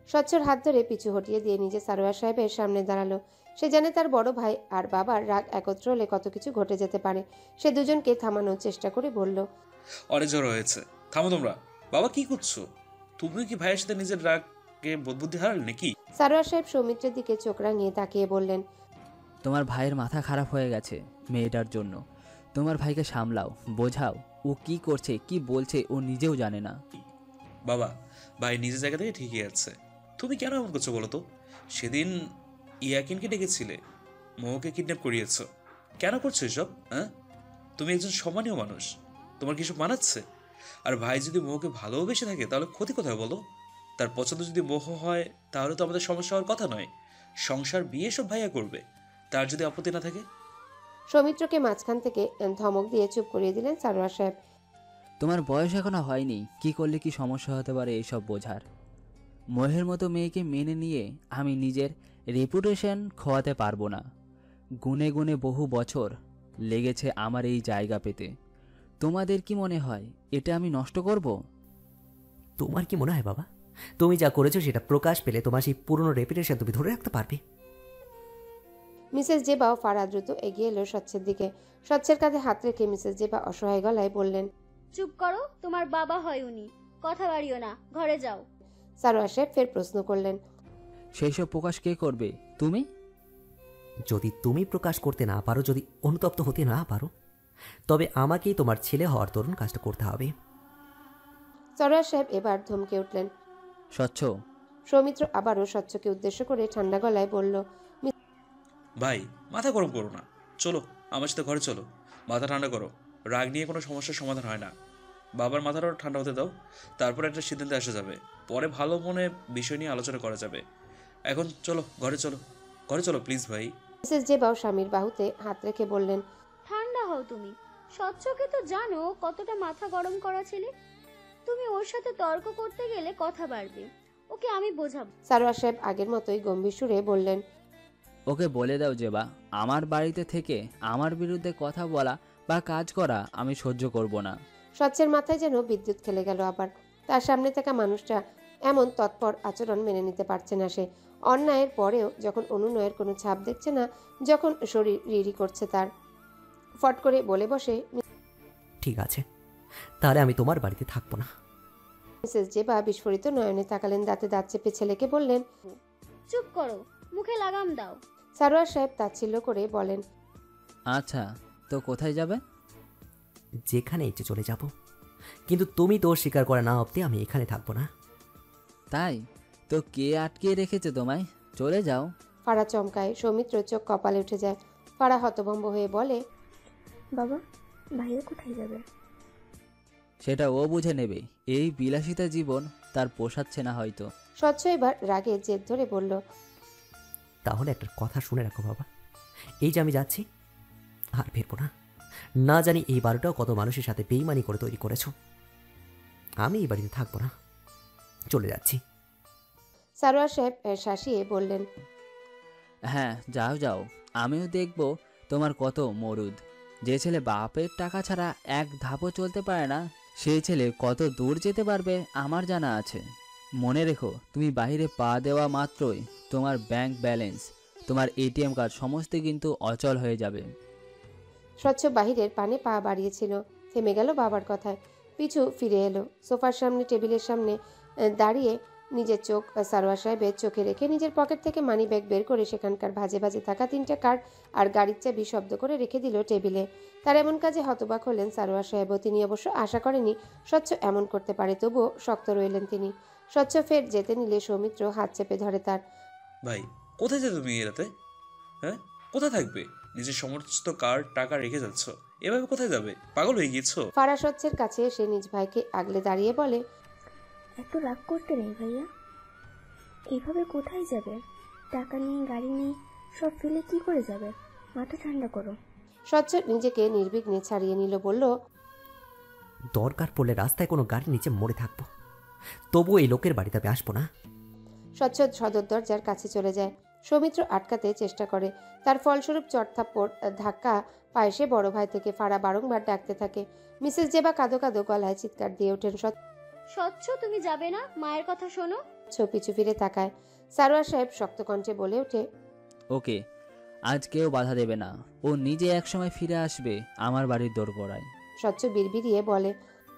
স্বচ্ছর হাত ধরে পিছু হটিয়ে দিয়ে নিজে সারোয়ার সাহেবের সামনে দাঁড়ালো। সে জানে তার বড় ভাই আর বাবার রাগ একত্র হলে কত কিছু ঘটে যেতে পারে। সে দুজনকে থামানোর চেষ্টা করে বলল, অনেক জ্বর হয়েছে, থামো তোমরা। বাবা কি করছো? তুমি কি ভাইয়ের সাথে নিজের রাগকে বোধবুদ্ধি হারালে নাকি? সারোয়ার সাহেব সৌমিত্রের দিকে চোখ রাঙিয়ে তাকিয়ে বললেন, তোমার ভাইয়ের মাথা খারাপ হয়ে গেছে মেয়েটার জন্য। তোমার ভাইকে সামলাও, বোঝাও। ও কি করছে কি বলছে ও নিজেও জানে না। বাবা, ভাই নিজের জায়গা থেকে ঠিকই আছে। তুমি কেন এমন করছো বলো তো? সেদিন ইয়াকিনকে ডেকেছিলে, মোহকে কিডন্যাপ করিয়েছো। কেন করছো এসব? হ্যাঁ, তুমি একজন সম্মানীয় মানুষ, তোমার কিছু মানাচ্ছে? আর ভাই যদি মোহকে ভালোবেসে থাকে তাহলে ক্ষতি কোথায় বলো? তার পছন্দ যদি মোহ হয় তাহলে তো আমাদের সমস্যা হওয়ার কথা নয়। সংসার বিয়ে সব ভাইয়া করবে, তার যদি আপত্তি না থাকে। সৌমিত্রকে মাঝখান থেকে ধমক দিয়ে চুপ করিয়ে দিলেন সারোয়ার সাহেব। তোমার বয়স এখনো হয়নি, কি করলে কি সমস্যা হতে পারে এইসব বোঝার। মোহের মতো মেয়েকে মেনে নিয়ে আমি নিজের রেপুটেশন খোয়াতে পারবো না। গুনে গুনে বহু বছর লেগেছে আমার এই জায়গা পেতে। তোমাদের কি মনে হয় এটা আমি নষ্ট করব? তোমার কি মনে হয় বাবা, তুমি যা করেছো সেটা প্রকাশ পেলে তোমার সেই পুরনো রেপুটেশন তুমি ধরে রাখতে পারবে? মিসেস জেবা ও ফারা দ্রুত এগিয়ে এলো স্বচ্ছের দিকে। স্বচ্ছের কাঁধে হাত রেখে মিসেস জেবা অসহায় গলায় বললেন, চুপ করো, তোমার বাবা হয় উনি, কথা বাড়িও না, ঘরে যাও। সারোয়ার সাহেব ফের প্রশ্ন করলেন, সেই সব প্রকাশ কে করবে? তুমি? যদি তুমি প্রকাশ করতে না পারো, যদি অনুতপ্ত হতে না পারো, তবে আমাকেই তোমার ছেলে হওয়ার তরুণ কাজটা করতে হবে। সারোয়ার সাহেব এবার ধমকে উঠলেন। স্বচ্ছ। সৌমিত্র আবারও স্বচ্ছকে উদ্দেশ্য করে ঠান্ডা গলায় বলল, ভাই মাথা গরম করো না, চলো আমার সাথে ঘরে চলো, মাথা ঠান্ডা করো। রাগ নিয়ে কোনো সমস্যার সমাধান হয় না। বাবার মাথাটাও ঠান্ডা হতে দাও, তারপর একটা সিদ্ধান্তে আসা যাবে। পরে ভালো মনে বিষয় নিয়ে আলোচনা করা যাবে। এখন চলো ঘরে চলো, ঘরে চলো প্লিজ ভাই। মিসেস জেবাও স্বামীর বাহুতে হাত রেখে বললেন, ঠান্ডা হও তুমি। স্বচ্ছকে তো জানো কতটা মাথা গরম করা ছেলে। তুমি ওর সাথে তর্ক করতে গেলে কথা বাড়বে, ওকে আমি বোঝাবো। সারোয়ার সাহেব আগের মতোই গম্ভীর সুরে বললেন, ওকে বলে দাও জেবা, আমার বাড়িতে থেকে আমার বিরুদ্ধে কথা বলা বা কাজ করা আমি সহ্য করব না। স্বচ্ছের মাথায় যেন বিদ্যুৎ খেলে গেল আবার। তার সামনে থাকা মানুষটা এমন তৎপর আচরণ মেনে নিতে পারছে না সে। অন্যায়ের পরেও যখন অনুনয়ের কোনো ছাপ দেখছে না, যখন শরীর রিরি করছে তার, ফট করে বলে বসে, ঠিক আছে, তাহলে আমি তোমার বাড়িতে থাকবো না। মিসেস জেবা বিস্ফোরিত নয়নে তাকালেন, দাঁতে দাঁত চেপে ছেলেকে বললেন, চুপ করো, মুখে লাগাম দাও। সারোয়ার সাহেব তাচ্ছিল্য করে বলেন, আচ্ছা, তো কোথায় যাবে? যেখানে ইচ্ছে চলে যাব, কিন্তু তুমি তো স্বীকার করে না অব্দি আমি এখানে থাকবো না। তাই তো কে আটকে রেখেছে তোমায়? চলে যাও। ফারা চমকায়। সৌমিত্র চোখ কপালে উঠে যায়। ফারা হতভম্ব হয়ে বলে, বাবা, ভাইয়া কোথায় যাবে? সেটা ও বুঝে নেবে। এই বিলাসিতা জীবন তার পোষাচ্ছে না হয়তো। স্বচ্ছ এবার রাগে জেদ ধরে বলল, তাহলে একটা কথা শুনে রাখো বাবা, এই যে আমি যাচ্ছি, আর ফিরবো না। না জানি এই বাড়িটাও কত মানুষের সাথে বেইমানি করে তৈরি করেছ। আমি এই বাড়িতে থাকবো না, চলে যাচ্ছি। সারোয়ার সাহেব শাসিয়ে বললেন, হ্যাঁ যাও যাও, আমিও দেখব তোমার কত মরুদ। যে ছেলে বাপের টাকা ছাড়া এক ধাপও চলতে পারে না, সেই ছেলে কত দূর যেতে পারবে আমার জানা আছে। মনে রেখো, তুমি বাইরে পা দেওয়া মাত্রই তোমার ব্যাংক ব্যালেন্স, তোমার এটিএম কার্ড সমস্ত কিন্তু অচল হয়ে যাবে। স্বচ্ছ বাহিরের পানে পা বাড়িয়েছিল, থেমে গেল বাবার কথায়। পিছু ফিরে এলো। সোফার সামনে টেবিলের সামনে দাঁড়িয়ে নিজের চোখ সারোয়ার সাহেবের চোখে রেখে নিজের পকেট থেকে মানি ব্যাগ বের করে সেখানকার ভাজে ভাজে থাকা 3টে কার্ড আর গাড়ির চাবি শব্দ করে রেখে দিল টেবিলে। তার এমন কাজে হতবাক হলেন সারোয়ার সাহেবও। তিনি অবশ্য আশা করেনি স্বচ্ছ এমন করতে পারে, তবুও শক্ত রইলেন তিনি। স্বচ্ছ ফের যেতে নিলে সৌমিত্র হাত চেপে ধরে তার। ভাই কোথায় যাবে তুমি এ রাতে? হ্যাঁ, কোথায় থাকবে? নিজের সমস্ত কার্ড টাকা রেখে যাচ্ছ, এভাবে কোথায় যাবে? পাগল হয়ে গিয়েছো? ফারা স্বচ্ছের কাছে এসে নিজ ভাইকে আগলে দাঁড়িয়ে বলে, এত রাগ করতে নেই ভাইয়া, এইভাবে কোথায় যাবে? টাকা নিয়ে গাড়ি নিয়ে সব ফেলে কি করে যাবে? মাথা ঠান্ডা করো। স্বচ্ছ নিজেকে নির্বিঘ্নে ছাড়িয়ে নিল, বলল, দরকার পড়লে রাস্তায় কোনো গাড়ির নিচে মরে থাকবো, তবুও এই লোকের বাড়িতে আমি আসবো না। স্বচ্ছ সদর দরজার কাছে চলে যায়। সৌমিত্র আটকাতে চেষ্টা করে, তার ফলস্বরূপ চটথাপ্পড় ধাক্কা পায় সে বড় ভাই থেকে। ফারা বারংবার ডাকতে থাকে। মিসেস জেবা কাঁদো কাঁদো গলায় চিৎকার দিয়ে ওঠেন, স্বচ্ছ তুমি যাবে না? মায়ের কথা শোনো। পিছু ফিরে তাকায়। সারোয়ার সাহেব শক্ত কণ্ঠে বলে ওঠে, ওকে, আজ কেউ বাধা দেবে না। ও নিজে একসময় ফিরে আসবে আমার বাড়ির দোরগোড়ায়। স্বচ্ছ বিড়বিড়িয়ে বলে,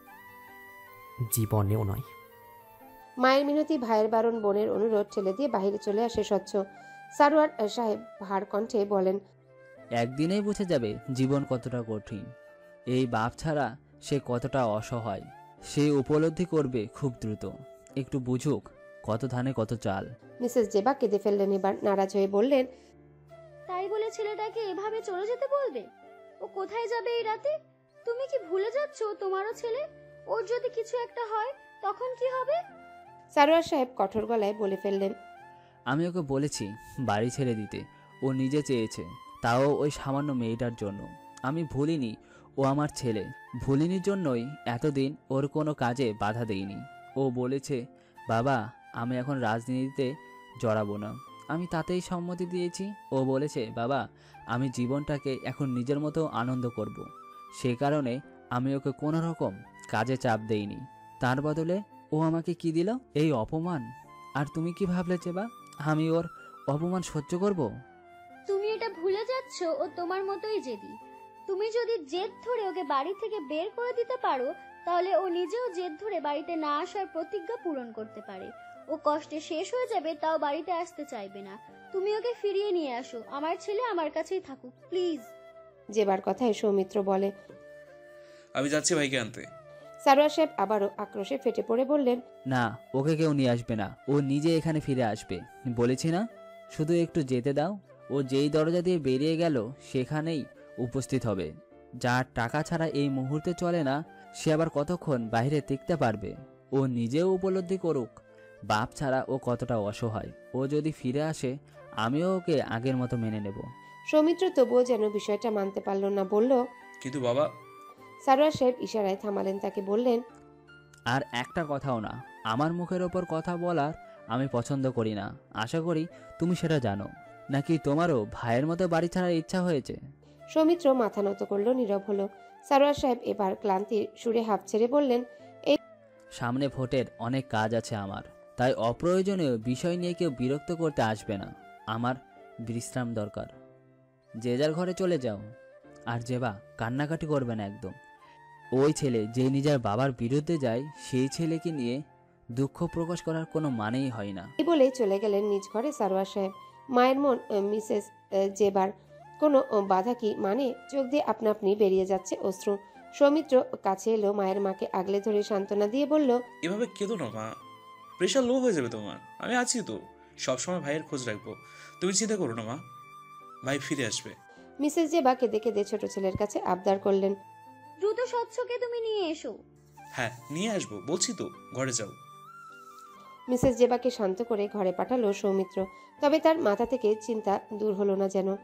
জীবনেও নয়। মায়ের মিনতি, ভাইয়ের বারণ, বোনের অনুরোধ ঠেলে দিয়ে বাহিরে চলে আসে স্বচ্ছ। সারোয়ার সাহেব ভার কণ্ঠে বলেন, একদিনেই বুঝে যাবে জীবন কতটা কঠিন, এই বাপ ছাড়া সে কতটা অসহায়। সে উপলব্ধি করবে খুব দ্রুত। একটু বুঝুক, কত ধানে কত চাল। মিসেস জেবা কেঁদে ফেললেন। এবার নারাজ হয়ে বললেন, তাই বলে ছেলেটাকে এভাবে চলে যেতে বলবে? ও কোথায় যাবে এই রাতে? তুমি কি ভুলে যাচ্ছ তোমারও ছেলে? ওর যদি কিছু একটা হয় তখন কি হবে? সারোয়ার সাহেব কঠোর গলায় বলে ফেললেন, আমি ওকে বলেছি বাড়ি ছেড়ে দিতে। ও নিজে চেয়েছে, তাও ওই সামান্য মেয়েটার জন্য। আমি ভুলিনি ও আমার ছেলে। ভুলিনি জন্যই এতদিন ওর কোনো কাজে বাধা দেইনি। ও বলেছে, বাবা আমি এখন রাজনীতিতে জড়াবো না। আমি তাতেই সম্মতি দিয়েছি। ও বলেছে, বাবা আমি জীবনটাকে এখন নিজের মতো আনন্দ করব। সে কারণে আমি ওকে কোনো রকম কাজে চাপ দেইনি। তার বদলে ও আমাকে কি দিল? এই অপমান। আর তুমি কি ভাবলে চেবা আমি ওর অপমান সহ্য করব? তুমি এটা ভুলে যাচ্ছ ও তোমার মতোই জেদি। তুমি যদি জেদ ধরে ওকে বাড়ি থেকে বের করে দিতে পারো, তাহলে ও নিজেও জেদ ধরে বাড়িতে না আসার প্রতিজ্ঞা পূরণ করতে পারে। ও কষ্টে শেষ হয়ে যাবে, তাও বাড়িতে আসতে চাইবে না। তুমি ওকে ফিরিয়ে নিয়ে আসো। আমার ছেলে আমার কাছেই থাকুক, প্লিজ। জেবার কথায় সৌমিত্র বলে, আমি যাচ্ছি ভাইকে আনতে। সারোয়ার সাহেব আবারও আক্রোশে ফেটে পড়ে বললেন, না, ওকে কেউ নিয়ে আসবে না। ও নিজে এখানে ফিরে আসবে। বলেছি না, শুধু একটু যেতে দাও। ও যেই দরজা দিয়ে বেরিয়ে গেল সেখানেই উপস্থিত হবে। যার টাকা ছাড়া এই মুহূর্তে চলে না, সে আবার কতক্ষণ বাইরে টিকতে পারবে? ও নিজেও উপলব্ধি করুক বাপ ছাড়া ও কতটা অসহায়। ও যদি ফিরে আসে, আমিও ওকে আগের মতো মেনে নেব। সৌমিত্র তবুও যেন বিষয়টা মানতে পারল না। বলল, কিন্তু বাবা। সারোয়ার সাহেব ইশারায় থামালেন তাকে। বললেন, আর একটা কথাও না। আমার মুখের ওপর কথা বলার আমি পছন্দ করি না। আশা করি তুমি সেটা জানো। নাকি তোমারও ভাইয়ের মতো বাড়ি ছাড়ার ইচ্ছা হয়েছে? সৌমিত্র মাথা নত করল, নীরব হলো। সারোয়ার সাহেব এবার ক্লান্তির সুরে হাঁপ ছেড়ে বললেন, এই সামনে ভোটের অনেক কাজ আছে আমার, তাই অপ্রয়োজনীয় বিষয় নিয়ে কেউ বিরক্ত করতে আসবে না। আমার বিশ্রাম দরকার। যে যার ঘরে চলে যাও। আর যেবা কান্নাকাটি করবে না একদম। ওই ছেলে যে নিজের বাবার বিরুদ্ধে যায়, সেই ছেলেকে নিয়ে দুঃখ প্রকাশ করার কোনো মানেই হয় না। এই বলে চলে গেলেন নিজ ঘরে সারোয়ার সাহেব। মায়ের মন মিসেস জেবার কোনো বাধা কি মানে? চোখ দিয়ে আপনা আপনি বেরিয়ে যাচ্ছে অশ্রু। সৌমিত্র কাছে এলো, মায়ের মাকে আগলে ধরে সান্ত্বনা দিয়ে বলল, এভাবে কেঁদো না মা, প্রেশার লো হয়ে যাবে তোমার। আমি আছি তো, সবসময় ভাইয়ের খোঁজ রাখবো। তুমি চিন্তা করো না মা, ভাই ফিরে আসবে। মিসেস জেবা কেঁদে কেঁদে ছোট ছেলের কাছে আবদার করলেন, দ্রুত স্বচ্ছকে তুমি নিয়ে এসো। হ্যাঁ নিয়ে আসবো, বলছি তো, ঘরে যাও। মিসেস জেবাকে শান্ত করে ঘরে পাঠালো সৌমিত্র। তবে তার মাথা থেকে চিন্তা দূর হলো না যেন।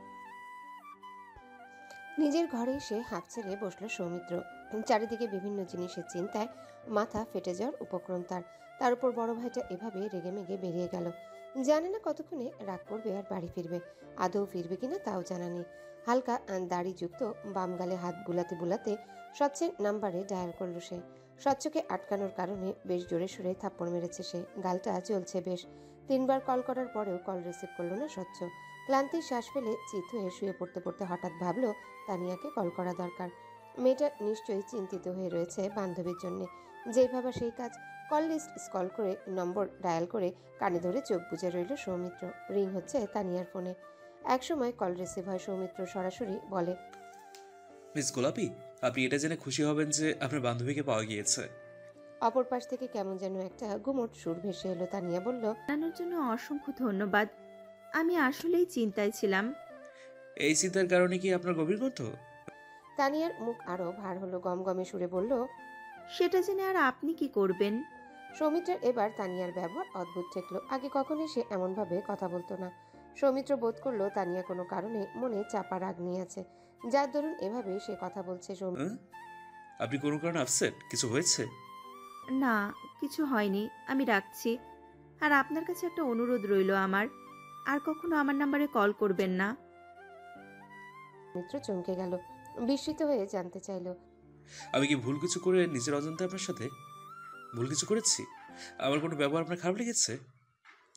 নিজের ঘরে এসে হাঁপ ছেড়ে বসলো সৌমিত্র। চারিদিকে বিভিন্ন জিনিসের চিন্তায় মাথা ফেটে যাওয়ার উপক্রম তার উপর বড় ভাইটা এভাবে রেগে মেগে বেরিয়ে গেল। জানে না কতক্ষণে রাগ করবে আর বাড়ি ফিরবে। আদৌ ফিরবে কিনা তাও জানা নেই। হালকা দাড়িযুক্ত বাম গালে হাত বুলাতে বুলাতে স্বচ্ছের নাম্বারে ডায়াল করলো সে। স্বচ্ছকে আটকানোর কারণে বেশ জোরে সুরে থাপ্পড় মেরেছে সে। গালটা জ্বলছে বেশ। 3 বার কল করার পরেও কল রিসিভ করলো না স্বচ্ছ। ক্লান্তির শ্বাস ফেলে চিত হয়ে শুয়ে পড়তে পড়তে হঠাৎ ভাবলো তানিয়াকে কল করা দরকার। মেয়েটা নিশ্চয়ই চিন্তিত হয়ে রয়েছে বান্ধবীর জন্য। যেই ভাবা সেই কাজ। কল লিস্ট স্ক্রল করে নম্বর ডায়াল করে কানে ধরে চোখ বুজে রইল সৌমিত্র। রিং হচ্ছে তানিয়ার ফোনে। একসময় কল রিসিভ হয়। সৌমিত্র সরাসরি বলে, মিস গোলাপি, আপনি এটা জেনে খুশি হবেন যে আপনার বান্ধবীকে পাওয়া গিয়েছে। অপর পাশ থেকে কেমন যেন একটা গুমট সুর ভেসে এলো। তানিয়া বলল, জানানোর জন্য অসংখ্য ধন্যবাদ। আমি আসলেই চিন্তায় ছিলাম। এই চিন্তার কারণে কি আপনার গভীর কণ্ঠ? তানিয়ার মুখ আরো ভার হলো। গমগমে সুরে বলল, সেটা জেনে আর আপনি কি করবেন? সৌমিত্রের এবার তানিয়ার ব্যবহার অদ্ভুত ঠেকলো। আগে কখনোই সে এমনভাবে কথা বলতো না। সৌমিত্র বোধ করলো তানিয়া কোনো কারণে মনে চাপা রাগ নিয়ে আছে, যার দরুন এভাবে সে কথা বলছে। আপনি কোনো কারণে আপসেট? কিছু হয়েছে? না, কিছু হয়নি। আমি রাখছি। আর আপনার কাছে একটা অনুরোধ রইল আমার, আর কখনো আমার নাম্বারে কল করবেন না। মিত্র চমকে গেল, বিস্মিত হয়ে জানতে চাইল, আমি কি ভুল কিছু করে নিজের অজান্তে আপনার সাথে ভুল কিছু করেছি? আমার কোনো ব্যবহার আপনার খারাপ লেগেছে?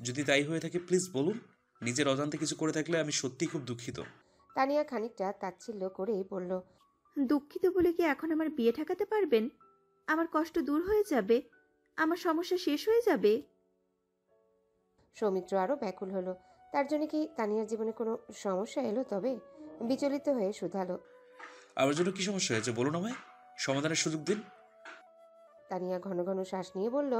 যদি তাই হয়ে থাকে প্লিজ বলুন। নিজের অজান্তে কিছু করে থাকলে আমি সত্যিই খুব দুঃখিত। তানিয়া খানিকটা তাচ্ছিল্য করেই বলল, দুঃখিত বলে কি এখন আমার বিয়ে ঠেকাতে পারবেন? আমার কষ্ট দূর হয়ে যাবে? আমার সমস্যা শেষ হয়ে যাবে? সৌমিত্র আরও ব্যাকুল হলো। তার জন্য কি তানিয়ার জীবনে কোনো সমস্যা এলো? তবে বিচলিত হয়ে শুধালো, আমার জন্য কি সমস্যা হয়েছে বলুন, আমায় সমাধানের সুযোগ দিন। তানিয়া ঘন ঘন শ্বাস নিয়ে বলল,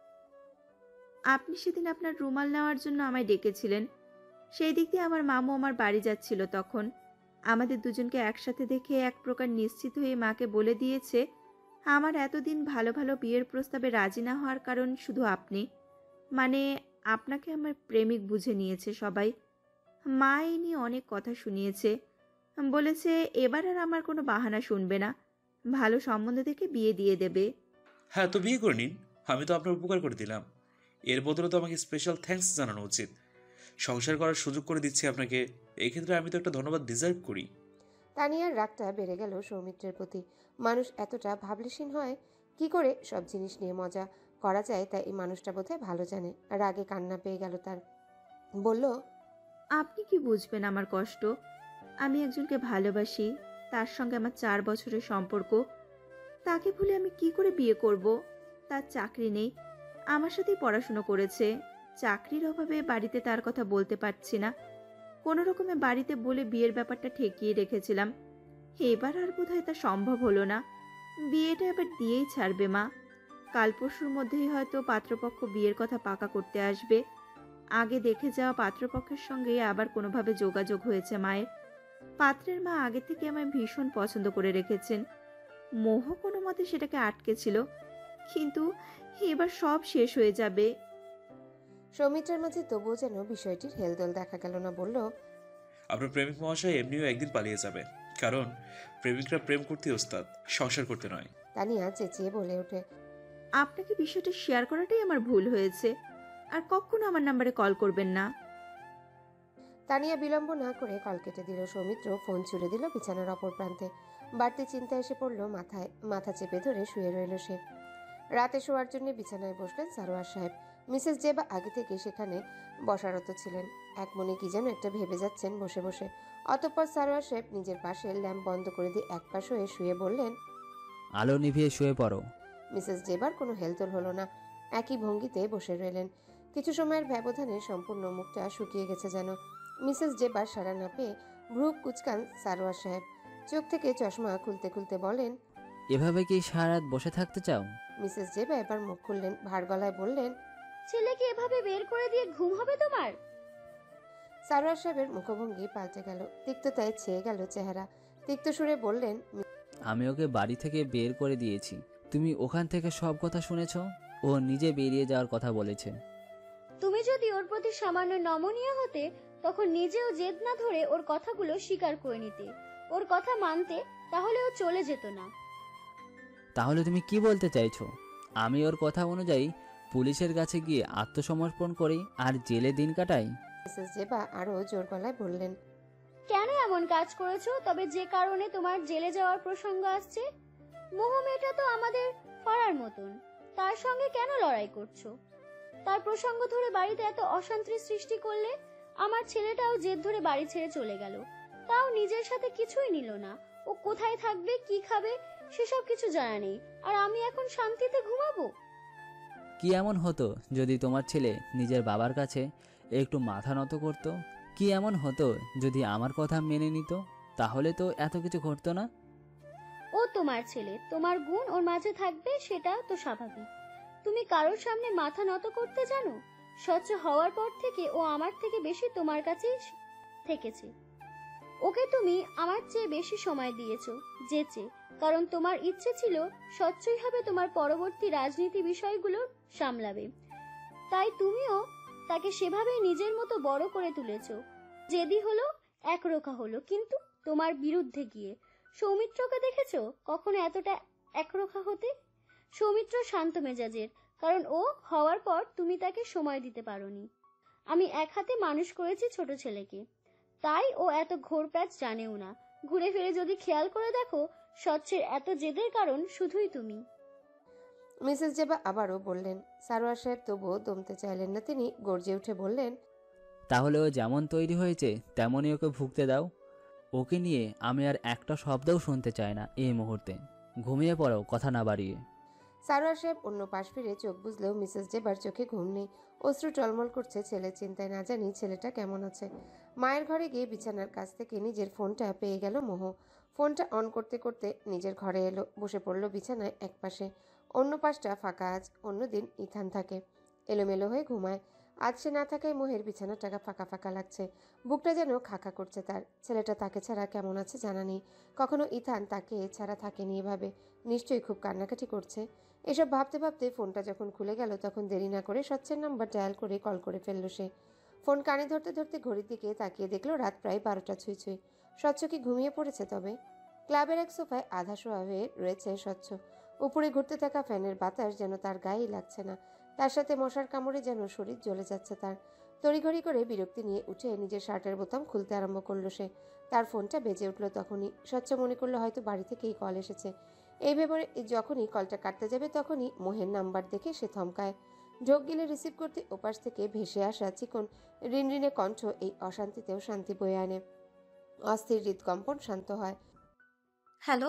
আপনি সেদিন আপনার রুমাল নেওয়ার জন্য আমায় ডেকেছিলেন। সেই দিক দিয়ে আমার মামু আমার বাড়ি যাচ্ছিল তখন। আমাদের দুজনকে একসাথে দেখে এক প্রকার নিশ্চিত হয়ে মাকে বলে দিয়েছে আমার এতদিন ভালো ভালো বিয়ের প্রস্তাবে রাজি না হওয়ার কারণ শুধু আপনি। মানে আপনাকে আমার প্রেমিক বুঝে নিয়েছে সবাই। মা এই নিয়ে অনেক কথা শুনিয়েছে। বলেছে এবার আর আমার কোনো বাহানা শুনবে না, ভালো সম্বন্ধ দেখে বিয়ে দিয়ে দেবে। হ্যাঁ, তো বিয়ে করে নিন, আমি তো আপনার উপকার করে দিলাম। এর বদলে তো আমাকে স্পেশাল থ্যাঙ্কস জানানো উচিত। সংসার করার সুযোগ করে দিচ্ছি আপনাকে, এই ক্ষেত্রে আমি তো একটা ধন্যবাদ ডিজার্ভ করি। তানিয়ার রাগটা বেড়ে গেল সৌমিত্রের প্রতি। মানুষ এতটা ভাবলেশীন হয় কি করে? সব জিনিস নিয়ে মজা করা যায় তাই এই মানুষটা বোধহয় ভালো জানে। রাগে কান্না পেয়ে গেল তার। বলল, আপনি কি বুঝবেন আমার কষ্ট? আমি একজনকে ভালোবাসি, তার সঙ্গে আমার 4 বছরের সম্পর্ক। তাকে ভুলে আমি কি করে বিয়ে করব? তার চাকরি নেই, আমার সাথেই পড়াশুনো করেছে। চাকরির অভাবে বাড়িতে তার কথা বলতে পারছি না। কোনো রকমে বাড়িতে বলে বিয়ের ব্যাপারটা ঠেকিয়ে রেখেছিলাম। এবার আর বোধহয় তা সম্ভব হলো না। বিয়েটা এবার দিয়েই ছাড়বে মা। কাল পরশুর মধ্যেই হয়তো পাত্রপক্ষ বিয়ের কথা পাকা করতে আসবে। আগে দেখে যাওয়া পাত্রপক্ষের সঙ্গে আবার কোনোভাবে যোগাযোগ হয়েছে মায়ের। পাত্রের মা আগে থেকে আমায় ভীষণ পছন্দ করে রেখেছেন। মোহ কোনো মতে সেটাকে আটকে ছিল, কিন্তু এবার সব শেষ হয়ে যাবে। সৌমিত্রের মাঝে তবুও যেন বিষয়টির হেলদোল দেখা গেল না। বলল, আপনার প্রেমিক মহাশয় এমনিও একদিন পালিয়ে যাবে, কারণ প্রেমিকরা প্রেম করতে ওস্তাদ, সংসার করতে নয়। তানিয়া চেঁচিয়ে বলে ওঠে, আপনাকে বিষয়টা শেয়ার করাটাই আমার ভুল হয়েছে। আর কখনো আমার নাম্বারে কল করবেন না। তানিয়া বিলম্ব না করে কল কেটে দিল। সৌমিত্র ফোন ছুড়ে দিল বিছানার অপর প্রান্তে। বাড়তি চিন্তা এসে পড়ল মাথায়। মাথা চেপে ধরে শুয়ে রইল সে। রাতে শোয়ার জন্য বিছানায় বসলেন সারোয়ার সাহেব। মিসেস জেবা আগে থেকে সেখানে বসারত ছিলেন। এক মনে কি যেন একটা ভেবে যাচ্ছেন বসে বসে। অতঃপর সারোয়ার সাহেব নিজের পাশে ল্যাম্প বন্ধ করে দিয়ে এক পাশ হয়ে শুয়ে বললেন, আলো নিভিয়ে শুয়ে পড়ো। মিসেস জেবার কোনো হেলদোল হলো না। একই ভঙ্গিতে বসে রইলেন। কিছু সময়ের ব্যবধানে সম্পূর্ণ মুখটা শুকিয়ে গেছে যেন। মিসেস জেবার সাড়া না পেয়ে ভ্রু কুচকান সারোয়ার সাহেব। চোখ থেকে চশমা খুলতে খুলতে বলেন, এভাবে কি সারা রাত বসে থাকতে চাও? মিসেস জেবা এবার মুখ খুললেন, ভার গলায় বললেন, ছেলেকে এভাবে বের করে দিয়ে ঘুম হবে তোমার? সারোয়ার সাহেবের মুখভঙ্গি পাল্টে গেল। তিক্ততায় ছেয়ে গেল চেহারা। তিক্ত সুরে বললেন, আমি ওকে বাড়ি থেকে বের করে দিয়েছি। তুমি ওখান থেকে সব কথা শুনেছ? ও নিজে বেরিয়ে যাওয়ার কথা বলেছে। তুমি যদি ওর প্রতি সামান্য নমনীয় হতে, তখন নিজেও জেদ না ধরে ওর কথাগুলো স্বীকার করে নিতে, ওর কথা মানতে, তাহলে ও চলে যেত না। তাহলে তুমি কি বলতে চাইছো? আমি ওর কথা অনুযায়ী পুলিশের কাছে গিয়ে আত্মসমর্পণ করি আর জেলে দিন কাটাই? মিসেস জেবা আরো জোর গলায় বললেন, কেন এমন কাজ করেছো? তবে যে কারণে তোমার জেলে যাওয়ার প্রসঙ্গ আসছে, মোহ মেয়েটা তো আমাদের পাড়ার মতন, তার সঙ্গে কেন লড়াই করছো? তার প্রসঙ্গ ধরে বাড়িতে এত অশান্তির সৃষ্টি করলে। আমার ছেলেটাও জেদ ধরে বাড়ি ছেড়ে চলে গেল, তাও নিজের সাথে কিছুই নিল না। ও কোথায় থাকবে, কি খাবে, সেসব কিছু জানা নেই। আর আমি এখন শান্তিতে ঘুমাবো? কি এমন হতো যদি তোমার ছেলে নিজের বাবার কাছে একটু মাথা নত করত? কি এমন হতো যদি আমার কথা মেনে নিত? তাহলে তো এত কিছু ঘটতো না। ও তোমার ছেলে, তোমার গুণ ওর মাঝে থাকবে, সেটা তো স্বাভাবিক। তুমি কারোর সামনে মাথা নত করতে জানো? স্বচ্ছ হওয়ার পর থেকে ও আমার থেকে বেশি তোমার কাছেই থেকেছে। ওকে তুমি আমার চেয়ে বেশি সময় দিয়েছো, যেচে, কারণ তোমার ইচ্ছে ছিল স্বচ্ছই হবে তোমার পরবর্তী রাজনীতি বিষয়গুলো সামলাবে। তাই তুমিও তাকে সেভাবেই নিজের মতো বড় করে তুলেছো। জেদি হলো, একরোখা হলো, কিন্তু তোমার বিরুদ্ধে গিয়ে। সৌমিত্রকে দেখেছো কখনো এতটা একরোখা হতে? সৌমিত্র শান্ত মেজাজের, কারণ ও হওয়ার পর তুমি তাকে সময় দিতে পারোনি। আমি এক হাতে মানুষ করেছি ছোট ছেলেকে, তাই ও এত ঘোর প্যাচ জানেও না। ঘুরে ফিরে যদি খেয়াল করে দেখো, স্বচ্ছের এত জেদের কারণ শুধুই তুমি। মিসেস জেবা আবারও বললেন। সারোয়ার সাহেব তবুও দমতে চাইলেন না। তিনি গর্জে উঠে বললেন, তাহলে ও যেমন তৈরি হয়েছে তেমনই ওকে ভুগতে দাও। ওকে নিয়ে আমি আর একটা শব্দও শুনতে চাই না এই মুহূর্তে। ঘুমিয়ে পড়ো কথা না বাড়িয়ে। সারোয়ার সাহেব অন্য পাশ ফিরে চোখ বুঝলেও মিসেস জেবার চোখে ঘুম নেই। অশ্রু টলমল করছে ছেলের চিন্তায়। না জানি ছেলেটা কেমন আছে। মায়ের ঘরে গিয়ে বিছানার কাছ থেকে নিজের ফোনটা পেয়ে গেল মোহ। ফোনটা অন করতে করতে নিজের ঘরে এলো, বসে পড়ল বিছানায় এক পাশে। অন্য পাশটা ফাঁকা। আজ অন্যদিন ইথান থাকে, এলোমেলো হয়ে ঘুমায়। আজ সে না থাকায় মোহের বিছানাটা ফাঁকা ফাঁকা লাগছে। বুকটা যেন খাকা করছে তার। ছেলেটা তাকে ছাড়া কেমন আছে জানা নেই। কখনো ইথান তাকে ছাড়া থাকেনি এভাবে। নিশ্চয়ই খুব কান্নাকাটি করছে। এসব ভাবতে ভাবতে ফোনটা যখন খুলে গেল তখন দেরি না করে স্বচ্ছের নাম্বার ডায়াল করে কল করে ফেলল সে। ফোন কানে ধরতে ধরতে ঘড়ির দিকে তাকিয়ে দেখলো রাত প্রায় 12টা ছুঁই ছুঁই। স্বচ্ছ কি ঘুমিয়ে পড়েছে তবে? ক্লাবের এক সোফায় আধা শোয়া হয়ে রয়েছে স্বচ্ছ। উপরে ঘুরতে থাকা ফ্যানের বাতাস যেন তার গায়েই লাগছে না। তার সাথে মশার কামড়ে যেন শরীর জ্বলে যাচ্ছে তার। তড়িঘড়ি করে বিরক্তি নিয়ে উঠে নিজের শার্টের বোতাম খুলতে আরম্ভ করলো সে। তার ফোনটা বেজে উঠল তখনই। স্বচ্ছ মনে করলো হয়তো বাড়ি থেকেই কল এসেছে। এই ভেবে যখনই কলটা কাটতে যাবে তখনই মোহের নাম্বার দেখে সে থমকায়। ঢোক গিলে রিসিভ করতে ওপাশ থেকে ভেসে আসা চিকন রিনরিনে কণ্ঠ এই অশান্তিতেও শান্তি বয়ে আনে। অস্থির হৃদকম্পন শান্ত হয়। হ্যালো।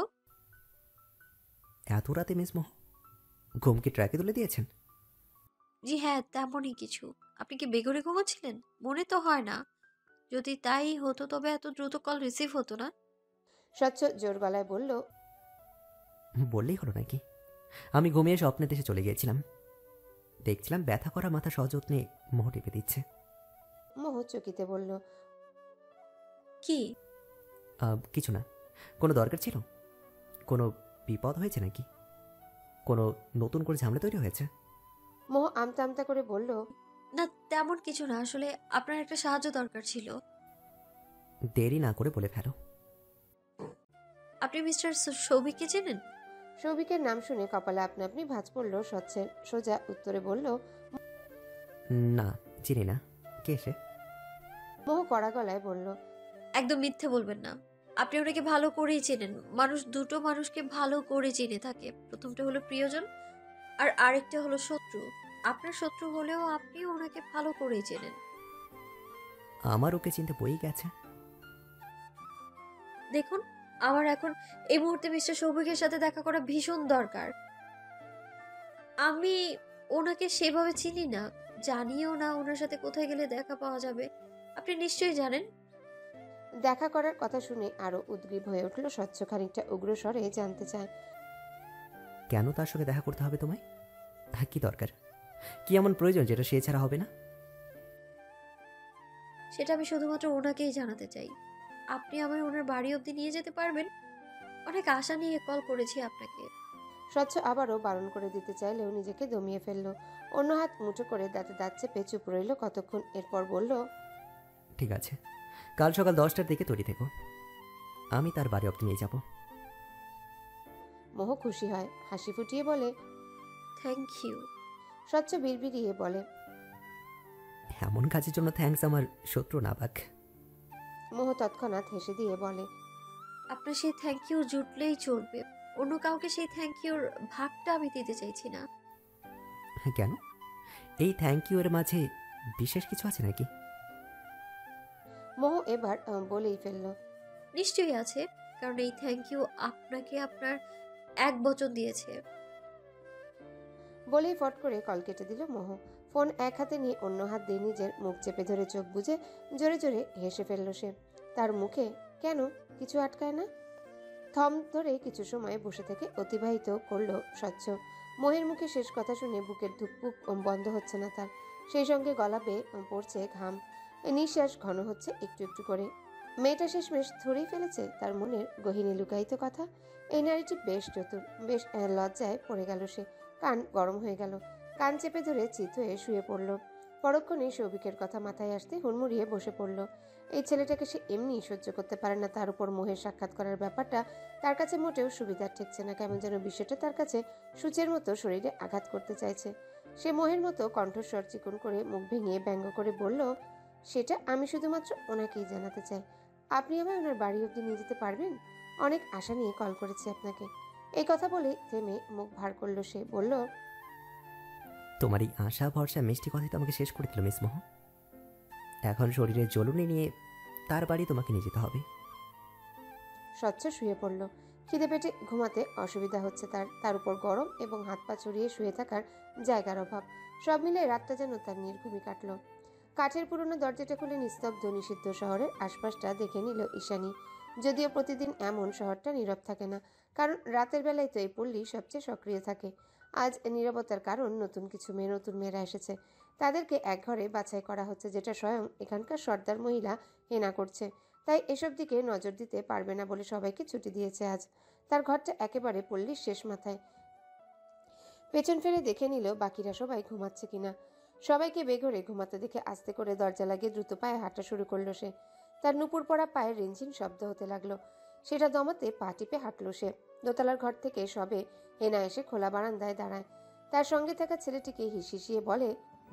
এত রাতে মিস মোহ, ঘুম কি ট্র্যাকে তুলে দিয়েছেন? জি হ্যাঁ, তেমনই কিছু। আপনি কি বেঘরে ঘুমাচ্ছিলেন? মনে তো হয় না। যদি তাই হতো তবে এত দ্রুত কল রিসিভ হতো না। স্বচ্ছ জোর গলায় বলল, বললেই হলো নাকি? আমি ঘুমিয়ে স্বপ্নে দেশে চলে গিয়েছিলাম। দেখছিলাম ব্যথা করা মাথা সযত্নে মোহ টিপে দিচ্ছে। মোহ চকিতে বলল, কি? কিছু না। কোনো দরকার ছিল? কোনো বিপদ হয়েছে নাকি? কোনো নতুন করে ঝামেলা তৈরি হয়েছে? মোহ আমতা আমতা করে বলল, না তেমন কিছু না, আসলে আপনার একটা সাহায্য দরকার ছিল। দেরি না করে বলে ফেলো। আপনি মিস্টার সৌভিককে চেনেন? সৌভিকের নাম শুনে কপালে আপনা আপনি ভাঁজ পড়ল স্বচ্ছের। সোজা উত্তরে বলল, না, চিনি না। কে সে? মোহ কড়া গলায় বলল, একদম মিথ্যে বলবেন না। আপনি ওনাকে ভালো করেই চেনেন। মানুষ দুটো মানুষকে ভালো করে চিনে থাকে। প্রথমটা হলো প্রিয়জন আর আরেকটা হলো শত্রু। আপনার শত্রু হলেও আপনি ওনাকে ভালো করেই চেনেন। আমার ওকে চিনতে বই গেছে। দেখুন, আমার এখন এই মুহূর্তে মিস্টার সৌভিকের সাথে দেখা করা ভীষণ দরকার। আমি ওনাকে সেভাবে চিনি না, জানিও না ওনার সাথে কোথায় গেলে দেখা পাওয়া যাবে। আপনি নিশ্চয়ই জানেন। দেখা করার কথা শুনে আরো উদ্গ্রীব হয়ে উঠল স্বচ্ছ। খানিকটা উগ্র স্বরে জানতে চায়, কেন তার সঙ্গে দেখা করতে হবে তোমায়? কি দরকার? কি এমন প্রয়োজন যেটা সে ছাড়া হবে না? সেটা আমি শুধুমাত্র ওনাকেই জানাতে চাই। আপনি আমায় ওনার বাড়ি অবধি নিয়ে যেতে পারবেন? অনেক আশা নিয়ে কল করেছি আপনাকে। স্বচ্ছ আবারও বারণ করে দিতে চাইলেও নিজেকে দমিয়ে ফেলল। অন্য হাত মুঠো করে দাঁতে দাঁত চেপে চুপ রইল কতক্ষণ। এরপর বলল, ঠিক আছে, কাল সকাল 10টার দিকে তৈরি থেকো। আমি তার বাড়ি অবধি নিয়ে যাব। মোহ খুশি হয়, হাসি ফুটিয়ে বলে, থ্যাংক ইউ। স্বচ্ছ বিড়বিড়িয়ে বলে, এমন কাজের জন্য থ্যাঙ্কস আমার শত্রু না বাক। মোহ তৎক্ষণাৎ হেসে দিয়ে বলে, আপনার সেই থ্যাংক ইউ জুটলেই চলবে। অন্য কাউকে সেই থ্যাংক ইউর ভাগটা আমি দিতে চাইছি না। কেন? এই থ্যাংক ইউ এর মাঝে বিশেষ কিছু আছে নাকি? মোহ এবার বলেই ফেলল, নিশ্চয়ই আছে, কারণ এই থ্যাংক ইউ আপনাকে আপনার এক বচন দিয়েছে। বলেই ফট করে কল কেটে দিল মোহ। ফোন এক হাতে নিয়ে অন্য হাত দিয়ে নিজের মুখ চেপে ধরে চোখ বুজে জোরে জোরে হেসে ফেলল সে। তার মুখে কেন কিছু আটকায় না। থম ধরে কিছু সময় বসে থেকে অতিবাহিত করলো স্বচ্ছ। মোহের মুখে শেষ কথা শুনে বুকের ধুকপুক বন্ধ হচ্ছে না তার। সেই সঙ্গে গলা বেয়ে পড়ছে ঘাম। নিঃশ্বাস ঘন হচ্ছে একটু একটু করে। মেয়েটা শেষমেশ ধরেই ফেলেছে তার মনের গহীনে লুকায়িত কথা। এই নারীটি বেশ চতুর। বেশ লজ্জায় পড়ে গেল সে। কান গরম হয়ে গেল। কান চেপে ধরে চিত হয়ে শুয়ে পড়ল। পরক্ষণে সৌভিকের কথা মাথায় আসতে হুড়মুড়িয়ে বসে পড়ল। এই ছেলেটাকে সে এমনি সহ্য করতে পারে না। তার উপর মোহের সাক্ষাৎ করার ব্যাপারটা তার কাছে মোটেও সুবিধার ঠেকছে না। কেমন যেন বিষয়টা তার কাছে সূচের মতো শরীরে আঘাত করতে চাইছে। সে মোহের মতো কণ্ঠস্বর চিকন করে মুখ ভেঙে ব্যঙ্গ করে বলল, সেটা আমি শুধুমাত্র ওনাকেই জানাতে চাই। আপনি আমায় ওনার বাড়ি অবধি নিয়ে যেতে পারবেন? অনেক আশা নিয়ে কল করেছি আপনাকে। এই কথা বলে থেমে মুখ ভার করলো সে, বলল, তোমার এই আশা ভরসা মিষ্টি কথাই তো আমাকে শেষ করে দিল মিস মোহ। এখন শরীরের জ্বলুনি নিয়ে তার বাড়ি তোমাকে নিয়ে যেতে হবে। স্বচ্ছ শুয়ে পড়ল। খিদে পেটে ঘুমাতে অসুবিধা হচ্ছে তার উপর গরম এবং হাত পা ছড়িয়ে শুয়ে থাকার জায়গার অভাব। সব মিলে রাতটা যেন তার নির্ঘুমই কাটল। কাঠের পুরনো দরজাটা খুলে নিস্তব্ধ নিষিদ্ধ শহরের আশপাশটা দেখে নিল ঈশানী। যদিও প্রতিদিন এমন শহরটা নীরব থাকে না, কারণ রাতের বেলায় তো এই পল্লী সবচেয়ে সক্রিয় থাকে। আজ নীরবতার কারণ নতুন কিছু মেয়ে, নতুন মেয়েরা এসেছে। তাদেরকে এক ঘরে বাছাই করা হচ্ছে, যেটা স্বয়ং এখানকার সর্দার মহিলা হেনা করছে। তাই এসব দিকে নজর দিতে পারবে না বলে সবাইকে ছুটি দিয়েছে আজ। তার ঘরটা একেবারে পল্লীর শেষ মাথায়। পেছন ফিরে দেখে নিল বাকিরা সবাই ঘুমাচ্ছে কিনা। সবাইকে বেঘরে ঘুমাতে দেখে আস্তে করে দরজা লাগিয়ে দ্রুত পায়ে হাঁটা শুরু করলো সে। তার নুপুর পড়া পায়ের রিনঝিন শব্দ হতে লাগলো। সেটা দমাতে পা টিপে হাঁটলো সে। দোতলার ঘর থেকে সবে হেনা এসে খোলা বারান্দায় দাঁড়ায়। তার সঙ্গে থাকা ছেলেটিকে হিসিয়ে বলে,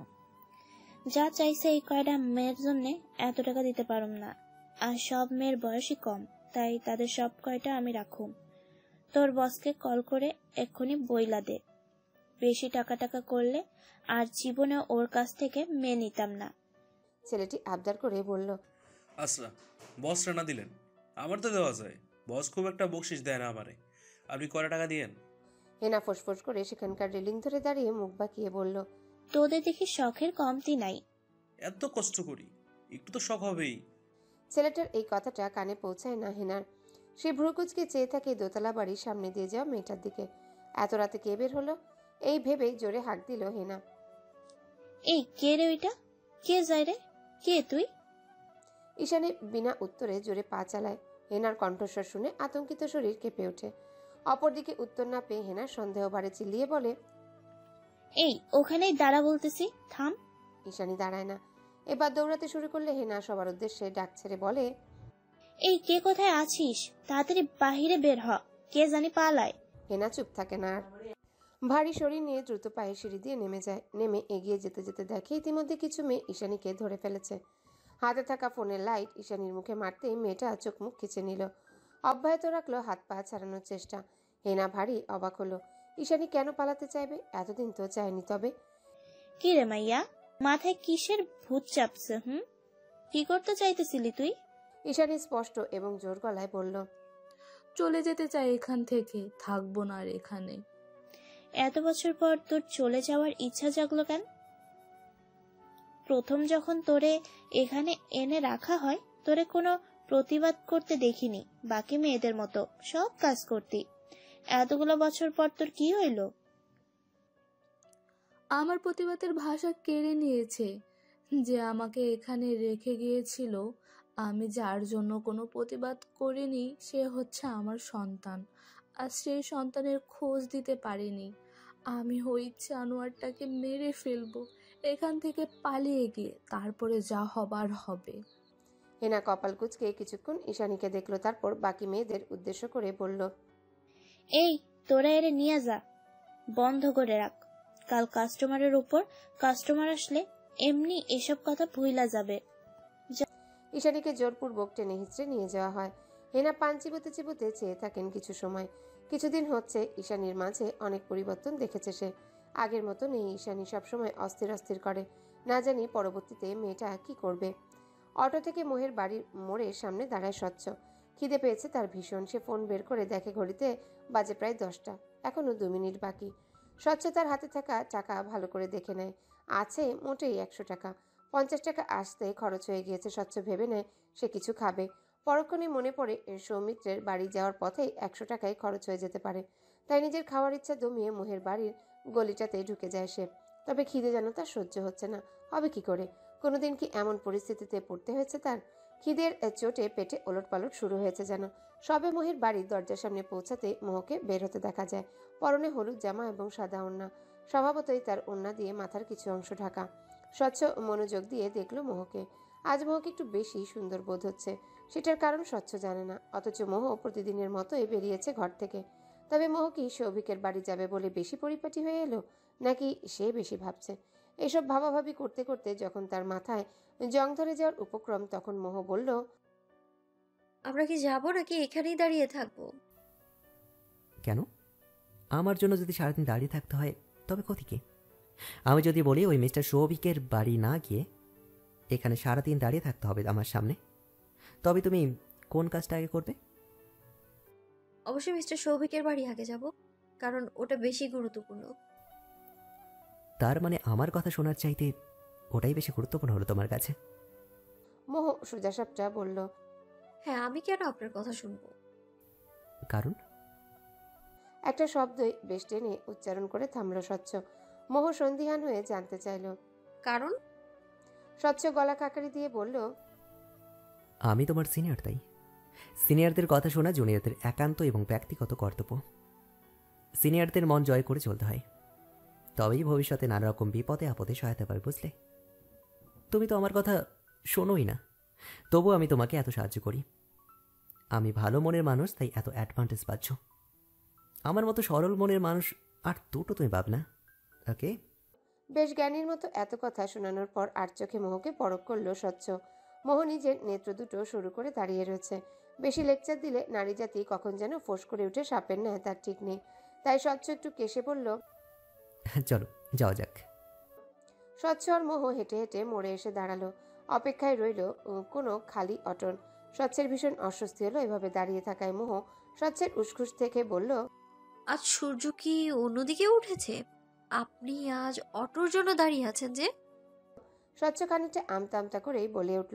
যা চাইছে এই কয়টা মেয়ের জন্য এত টাকা দিতে পারুম না, আর সব মেয়ের বয়সই কম, তাই তাদের সব কয়টা আমি রাখুম। তোর বসকে কল করে এক্ষুনি বইলা দে, বেশি টাকা করলে আর জীবনে ওর কাছ থেকে মেয়ে নিতাম না। ছেলেটি আবদার করে বলল, আচ্ছা বস রানা দিলেন, আমার তো দেওয়া যায়। বস খুব একটা বকশিস দেয় না আমারে, আপনি কয় টাকা দিয়েন? হেনা ফোঁস করে সেখানকার রেলিং ধরে দাঁড়িয়ে মুখ বাঁকিয়ে বলল, তোদের দেখি শখের কমতি নাই। এত কষ্ট করি, একটু তো শখ হবেই। ছেলেটার এই কথাটা কানে পৌঁছায় না হেনার। সে ভ্রুকুচকে চেয়ে থাকে দোতলা বাড়ির সামনে দিয়ে যাওয়া মেয়েটার দিকে। এত রাতে কে বের হলো এই ভেবে জোরে হাঁক দিল হেনা। এই কে রে ওইটা? কে যায় রে? কে তুই? ঈশানী বিনা উত্তরে জোরে পা চালায়। হেনার কণ্ঠস্বর শুনে আতঙ্কিত শরীর কেঁপে ওঠে। অপরদিকে উত্তর না পেয়ে হেনার সন্দেহ বাড়ে, চিল্লিয়ে বলে, এই ওখানেই দাঁড়া বলতেছি, থাম। ঈশানী দাঁড়ায় না। এবার দৌড়াতে শুরু করলে হেনা সবার উদ্দেশ্যে ডাক ছেড়ে বলে, এই কে কোথায় আছিস? তাড়াতাড়ি বাহিরে বের হ, কে জানি পালায়। হেনা চুপ থাকে না আর। ভারী শরীর নিয়ে দ্রুত পায়ে সিঁড়ি দিয়ে নেমে যায়। নেমে এগিয়ে যেতে যেতে দেখে ইতিমধ্যে কিছু মেয়ে ঈশানীকে ধরে ফেলেছে। হাতে থাকা ফোনের লাইট ঈশানীর মুখে মারতেই মেয়েটা চোখ মুখ খিচে নিল। অব্যাহত রাখলো হাত পা ছাড়ানোর চেষ্টা। হেনা ভারী অবাক হলো। ঈশানী কেন পালাতে চাইবে? এতদিন তো চায়নি। তবে কি রে মাইয়া, মাথায় কিসের ভূত চাপছে? কি করতে চাইতেছিলি তুই? ঈশানী স্পষ্ট এবং জোর গলায় বলল, চলে যেতে চাই এখান থেকে, থাকবো না আর এখানে। এত বছর পর তোর চলে যাওয়ার ইচ্ছা জাগলো কেন? প্রথম যখন তোরে এখানে এনে রাখা হয়, তোরে কোনো প্রতিবাদ করতে দেখিনি। বাকি মেয়েদের মতো সব কাজ করতি। এতগুলো বছর পর তোর কি হইল? আমার প্রতিবাদের ভাষা কেড়ে নিয়েছে। যে আমাকে এখানে রেখে গিয়েছিল, আমি যার জন্য কোনো প্রতিবাদ করিনি, সে হচ্ছে আমার সন্তান। আর সেই সন্তানের খোঁজ দিতে পারিনি। আমি ওই জানোয়ারটাকে মেরে ফেলবো এখান থেকে পালিয়ে গিয়ে, তারপরে যা হবার হবে। হেনা কপাল কুঁচকে কিছুক্ষণ ঈশানীকে দেখলো, তারপর বাকি মেয়েদের উদ্দেশ্য করে বলল, এই তোরা এরে নিয়ে যা, বন্ধ করে রাখ। কাল কাস্টমারের উপর কাস্টমার আসলে এমনি এসব কথা ভুইলা যাবে। ঈশানীকে জোরপূর্বক টেনে হিচড়ে নিয়ে যাওয়া হয়। হেনা পান চিবোতে চিবোতে চেয়ে থাকেন কিছু সময়। কিছুদিন হচ্ছে ঈশানীর মাঝে অনেক পরিবর্তন দেখেছে সে। আগের মতো নেই ঈশানী, সবসময় অস্থির অস্থির করে। না জানি পরবর্তীতে মেয়েটা কি করবে। অটো থেকে মোহের বাড়ির মোড়ের সামনে দাঁড়ায় স্বচ্ছ। খিদে পেয়েছে তার ভীষণ। সে ফোন বের করে দেখে ঘড়িতে বাজে প্রায় 10টা, এখনো 2 মিনিট বাকি। স্বচ্ছ তার হাতে থাকা টাকা ভালো করে দেখে নেয়। আছে মোটেই 100 টাকা। 50 টাকা আসতে খরচ হয়ে গিয়েছে। স্বচ্ছ ভেবে নেয় সে কিছু খাবে। পরক্ষণে মনে পড়ে সৌমিত্রের বাড়ি যাওয়ার পথেই 100 টাকায় খরচ হয়ে যেতে পারে। তাই নিজের খাওয়ার ইচ্ছা দমিয়ে মোহের বাড়ির গলিটাতে ঢুকে যায় সে। তবে খিদে যেন তার সহ্য হচ্ছে না। হবে কি করে? কোনোদিন কি এমন পরিস্থিতিতে পড়তে হয়েছে তার? খিদের চোটে পেটে ওলটপালট শুরু হয়েছে যেন। সবে মোহের বাড়ির দরজার সামনে পৌঁছাতে মোহকে বের হতে দেখা যায়। পরনে হলুদ জামা এবং সাদা ওড়না। স্বভাবতই তার ওড়না দিয়ে মাথার কিছু অংশ ঢাকা। স্বচ্ছ মনোযোগ দিয়ে দেখলো মোহকে। আজ মোহকে একটু বেশি সুন্দর বোধ হচ্ছে। সেটার কারণ স্বচ্ছ জানে না, অথচ মোহ প্রতিদিনের মতোই বেরিয়েছে ঘর থেকে। তবে মোহ কি সৌভিকের বাড়ি যাবে বলে বেশি পরিপাটি হয়ে এলো, নাকি সে বেশি ভাবছে? এসব ভাবাভাবি করতে করতে যখন তার মাথায় জং ধরে যাওয়ার উপক্রম, তখন মোহ বলল, আমরা কি যাবো নাকি এখানেই দাঁড়িয়ে থাকবো? কেন? আমার জন্য যদি সারাদিন দাঁড়িয়ে থাকতে হয় তবে ক্ষতি কি? আমি যদি বলি ওই মিস্টার সৌভিকের বাড়ি না গিয়ে এখানে সারাদিন দাঁড়িয়ে থাকতে হবে আমার সামনে, তবে তুমি কোন কাজটা আগে করবে? অবশ্যই মিস্টার সৌভিকের বাড়ি আগে যাব, কারণ ওটা বেশি গুরুত্বপূর্ণ। তার মানে আমার কথা শোনার চাইতে ওটাই বেশি গুরুত্বপূর্ণ হলো তোমার কাছে? মোহ সোজাসাপটা বলল, হ্যাঁ, আমি কেন আপনার কথা শুনবো? কারণ একটা শব্দই বেশ টেনে উচ্চারণ করে থামল স্বচ্ছ। মোহ সন্দিহান হয়ে জানতে চাইল কারণ। স্বচ্ছ গলা কাকারি দিয়ে বলল, আমি তোমার সিনিয়র, তাই সিনিয়রদের কথা শোনা জুনিয়রদের একান্ত এবং ব্যক্তিগত কর্তব্য। সিনিয়রদের মন জয় করে চলতে হয়, তবেই ভবিষ্যতে নানা রকম বিপদে আপদে সহায়তা পাবে, বুঝলে? তুমি তো আমার কথা শোনোই না, তবু আমি তোমাকে এত সাহায্য করি। আমি ভালো মনের মানুষ, তাই এত অ্যাডভান্টেজ পাচ্ছ। আমার মতো সরল মনের মানুষ আর দুটো তুমি পাব না, ওকে? বেশ জ্ঞানীর মতো এত কথা শোনানোর পর আর চোখে মোহকে পরখ করল স্বচ্ছ। মোহ নিজের নেত্র দুটো শুরু করে দাঁড়িয়ে রয়েছে। বেশি লেকচার দিলে নারী জাতি কখন যেন ফোঁস করে উঠে সাপের ন্যায় তার ঠিক নেই। তাই স্বচ্ছ একটু কেশে বলল, চলো যাওয়া যাক। স্বচ্ছ আর মোহ হেঁটে হেঁটে মোড়ে এসে দাঁড়ালো। অপেক্ষায় রইল কোনো খালি অটন। স্বচ্ছের ভীষণ অস্বস্তি হলো এভাবে দাঁড়িয়ে থাকায়। মোহ স্বচ্ছের উসখুস থেকে বলল, আজ সূর্য কি অন্যদিকে উঠেছে? আপনি আজ অটোর জন্য দাঁড়িয়ে আছেন যে? স্বচ্ছ খানিকটা আমতা আমতা করেই বলে উঠল,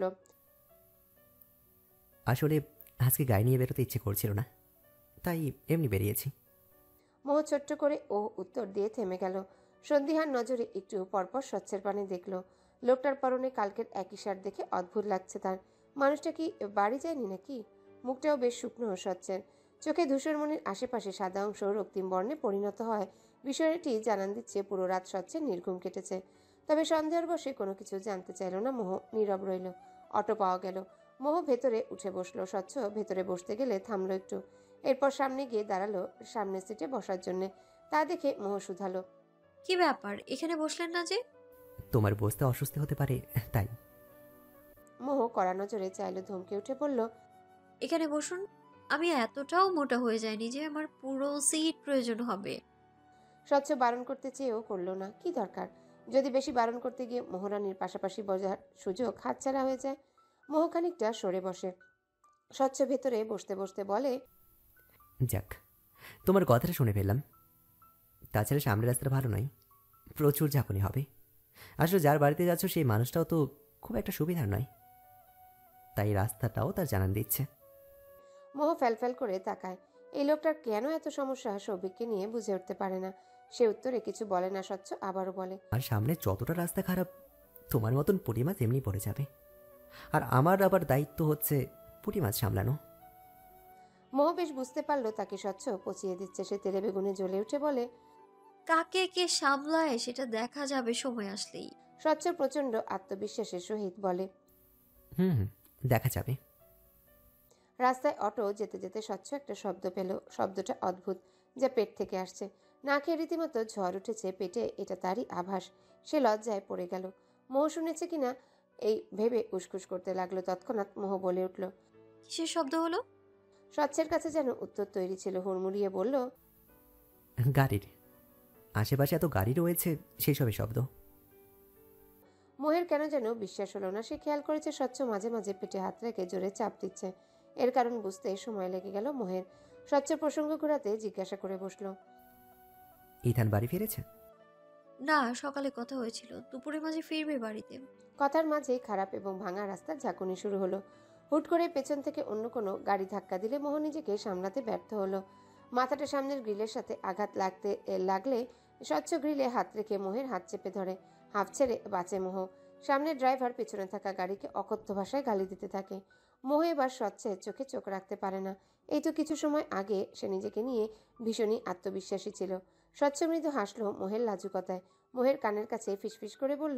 আসলে আজকে গাড়ি নিয়ে বেরোতে ইচ্ছে করছিল না, তাই এমনি বেরিয়েছি। মোহ ছোট্ট করে ও উত্তর দিয়ে থেমে গেল। সন্দিহান নজরে একটু পরপর স্বচ্ছের পানে দেখল। লোকটার পরনে কালকের একই শার্ট দেখে অদ্ভুত লাগছে তার। মানুষটা কি বাড়ি যায়নি নাকি? মুখটাও বেশ শুকনো স্বচ্ছের। চোখে ধূসরমণির আশেপাশে সাদা অংশ রক্তিম বর্ণে পরিণত হয়। বিষয়টি জানান দিচ্ছে পুরো রাত স্বচ্ছের নির্ঘুম কেটেছে। তবে সন্দেহের বশে কোনো কিছু জানতে চাইল না মোহ, নীরব রইল। অটো পাওয়া গেল। মোহ ভেতরে উঠে বসলো। স্বচ্ছ ভেতরে বসতে গেলে থামলো একটু। এরপর সামনে গিয়ে দাঁড়ালো সামনের সিটে বসার জন্যে। তা দেখে মোহ শুধালো, কি ব্যাপার, এখানে বসলেন না যে? তোমার বসতে অস্বস্তি হতে পারে তাই। মোহ কড়া নজরে চাইলো, ধমকে উঠে বলল, এখানে বসুন। আমি এতটাও মোটা হয়ে যায়নি যে আমার পুরো সিট প্রয়োজন হবে। স্বচ্ছ বারণ করতে চেয়েও করলো না। কি দরকার? যদি বেশি বারণ করতে গিয়ে মোহরানির পাশাপাশি বোঝার সুযোগ হাতছাড়া হয়ে যায়। মোহ খানিকটা সরে বসে। স্বচ্ছ ভেতরে বসতে বসতে বলে, যাক, তোমার কথাটা শুনে ফেললাম। তাছাড়া সামনের রাস্তাটা ভালো নয়, প্রচুর ঝাঁকুনি হবে। আসলে যার বাড়িতে যাচ্ছ সেই মানুষটাও তো খুব একটা সুবিধার নয়, তাই রাস্তাটাও তার জানান দিচ্ছে। মোহ ফ্যালফ্যাল করে তাকায়। এই লোকটার কেন এত সমস্যা সৌভিককে নিয়ে বুঝে উঠতে পারে না। সে উত্তরে কিছু বলে না। স্বচ্ছ আবারও বলে, আর সামনে যতটা রাস্তা খারাপ তোমার মতন পুঁটি মাছ এমনি পড়ে যাবে, আর আমার আবার দায়িত্ব হচ্ছে পুঁটি মাছ সামলানো। মোহ বেশ বুঝতে পারলো তাকে স্বচ্ছ পচিয়ে দিচ্ছে। সে তেলে বেগুনে জ্বলে উঠে বলে, কাকে কে সামলায় সেটা দেখা যাবে সময় আসলেই। স্বচ্ছ প্রচন্ড আত্মবিশ্বাসের সহিত বলে, হুম, দেখা যাবে। রাস্তায় অটো যেতে যেতে স্বচ্ছ একটা শব্দ পেল। শব্দটা অদ্ভুত, যা পেট থেকে আসছে। নাকে রীতিমতো ঝড় উঠেছে পেটে, এটা তারই আভাস। সে লজ্জায় পড়ে গেল। মোহ শুনেছে কিনা এই ভেবে উসখুস করতে লাগলো। তৎক্ষণাৎ মোহ বলে উঠল, কিসের শব্দ হলো? স্বচ্ছের কাছে যেন উত্তর তৈরি ছিল। হুড়মুড়িয়ে বলল, গাড়ির আশেপাশে এত গাড়ি রয়েছে সেই সবের শব্দ। মোহের কেন যেন বিশ্বাস হলো না। সে খেয়াল করেছে স্বচ্ছ মাঝে মাঝে পেটে হাত রেখে জোরে চাপ দিচ্ছে। এর কারণ বুঝতে সময় লেগে গেল মোহের। স্বচ্ছ প্রসঙ্গ ঘোরাতে জিজ্ঞাসা করে বসলো, ইথান বাড়ি ফিরেছে? না, সকালে কথা হয়েছিল দুপুরের মাঝে ফিরবে বাড়িতে। কথার মাঝেই খারাপ এবং ভাঙা রাস্তার ঝাঁকুনি শুরু হলো। হুট করে পেছন থেকে অন্য কোনো গাড়ি ধাক্কা দিলে মোহ নিজেকে সামলাতে ব্যর্থ হলো। মাথাটা সামনের গ্রিলের সাথে আঘাত লাগলে স্বচ্ছ গ্রিলে হাত রেখে মোহের হাত চেপে ধরে। হাফ ছেড়ে বাঁচে মোহ। সামনের ড্রাইভার পেছনে থাকা গাড়িকে অকথ্য ভাষায় গালি দিতে থাকে। মোহ এবার স্বচ্ছের চোখে চোখ রাখতে পারে না। এই তো কিছু সময় আগে সে নিজেকে নিয়ে ভীষণই আত্মবিশ্বাসী ছিল। স্বচ্ছ মৃদু হাসলো মোহের লাজুকতায়। মোহের কানের কাছে ফিসফিস করে বলল,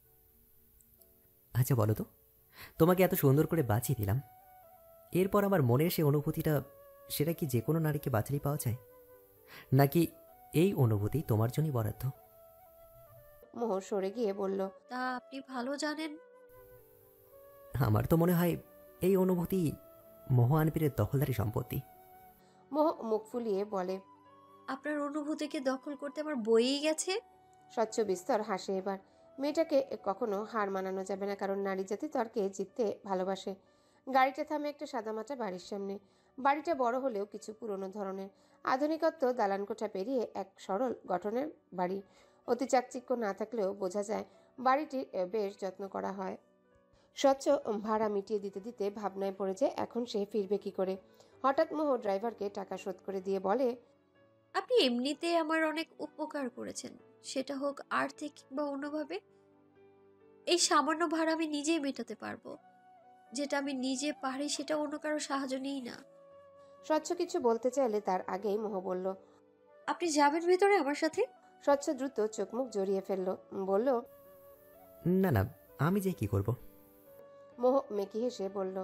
আচ্ছা বলো তো, তোমাকে এত সুন্দর করে বাঁচিয়ে দিলাম, এরপর আমার মনের সে অনুভূতিটা, সেটা কি যে কোনো নারীকে বাঁচালেই পাওয়া যায়, নাকি এই অনুভূতি তোমার জন্যই বরাদ্দ? মোহ সরে গিয়ে বলল, তা আপনি ভালো জানেন। আমার তো মনে হয় এই অনুভূতি মোহ আনপিরের দখলদারি সম্পত্তি। মোহ মুখ ফুলিয়ে বলে, আপনার অনুভূতিকে দখল করতে আমার বইই গেছে। স্বচ্ছ বিস্তর হাসে এবার। মেয়েটাকে কখনো হার মানানো যাবে না, কারণ নারী জাতি তর্কে জিততে ভালোবাসে। গাড়িটা থামে একটা সাদামাটা বাড়ির সামনে। বাড়িটা বড় হলেও কিছু পুরনো ধরনের। আধুনিকত্ব দালানকোঠা পেরিয়ে এক সরল গঠনের বাড়ি। অতি চাকচিক্য না থাকলেও বোঝা যায় বাড়িটির বেশ যত্ন করা হয়। স্বচ্ছ ভাড়া মিটিয়ে দিতে দিতে ভাবনায় পড়ে যায় এখন সে ফিরবে কি করে। হঠাৎ মোহ ড্রাইভারকে টাকা শোধ করে দিয়ে বলে, আপনি এমনিতে আমার অনেক উপকার করেছেন, সেটা হোক আর্থিক বা অন্যভাবে। এই সামান্য ভাড়া আমি নিজেই মেটাতে পারবো। যেটা আমি নিজে পারি সেটা অন্য কারো সাহায্য নিই না। স্বচ্ছ কিছু বলতে চাইলে তার আগেই মোহ বলল, আপনি যাবেন ভেতরে আমার সাথে? স্বচ্ছ দ্রুত চোখ মুখ জড়িয়ে ফেলল, বলল, না না, আমি যে কি করব? মোহ মেকি হেসে বলল,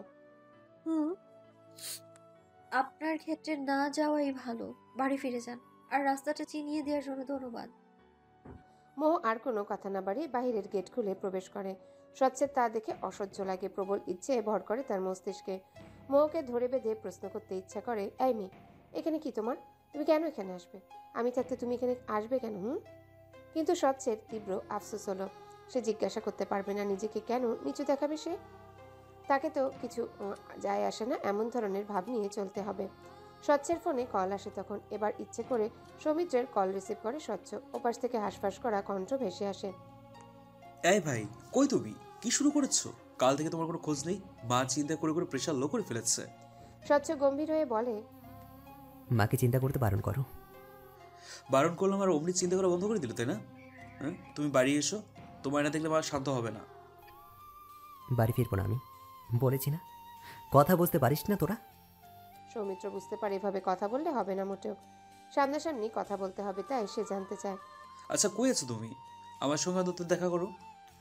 আপনার ক্ষেত্রে না যাওয়াই ভালো। বাড়ি ফিরে যান, আর রাস্তাটা চিনিয়ে দেওয়ার জন্য ধন্যবাদ। মোহ আর কোনো কথা না বাড়িয়ে বাহিরের গেট খুলে প্রবেশ করে। স্বচ্ছের তা দেখে অসহ্য লাগে, প্রবল ইচ্ছে ভর করে তার মস্তিষ্কে। মোহকে ধরে বেঁধে প্রশ্ন করতে ইচ্ছা করে, এই মেয়ে, এখানে কি তোমার? তুমি কেন এখানে আসবে? আমি থাকতে তুমি এখানে আসবে কেন? কিন্তু স্বচ্ছের তীব্র আফসোস হলো। সে জিজ্ঞাসা করতে পারবে না নিজেকে কেন নিচু দেখাবে সে। তাকে তো কিছু যায় আসে না এমন ধরনের ভাব নিয়ে চলতে হবে। স্বচ্ছের ফোনে কল আসে তখন। এবার ইচ্ছে করে সৌমিত্রের কল রিসিভ করে স্বচ্ছ। ওপাশ থেকে হাঁসফাঁস করা কণ্ঠ ভেসে আসে, এই ভাই, কই তুমি? কি শুরু করেছো? কাল থেকে তোমার কোনো খোঁজ নেই। মা চিন্তা করে করে প্রেশার লো করে ফেলেছে। স্বচ্ছ গম্ভীর হয়ে বলে, মাকে চিন্তা করতে বারণ করো। বারণ করলাম আর অমনি চিন্তা করা বন্ধ করে দিল, তাই না? হ্যাঁ, তুমি বাড়ি এসো। তোমার না দেখলে মা শান্ত হবে না। বাড়ি ফিরবো না আমি, বলেছি না। কথা বুঝতে পারিস না তোরা? সৌমিত্র বুঝতে পারে এভাবে কথা বললে হবে না মোটেও। সামনাসামনি কথা বলতে হবে, তাই সে জানতে চায়, আচ্ছা কই আছো তুমি? আমার সঙ্গে অন্তত দেখা করো।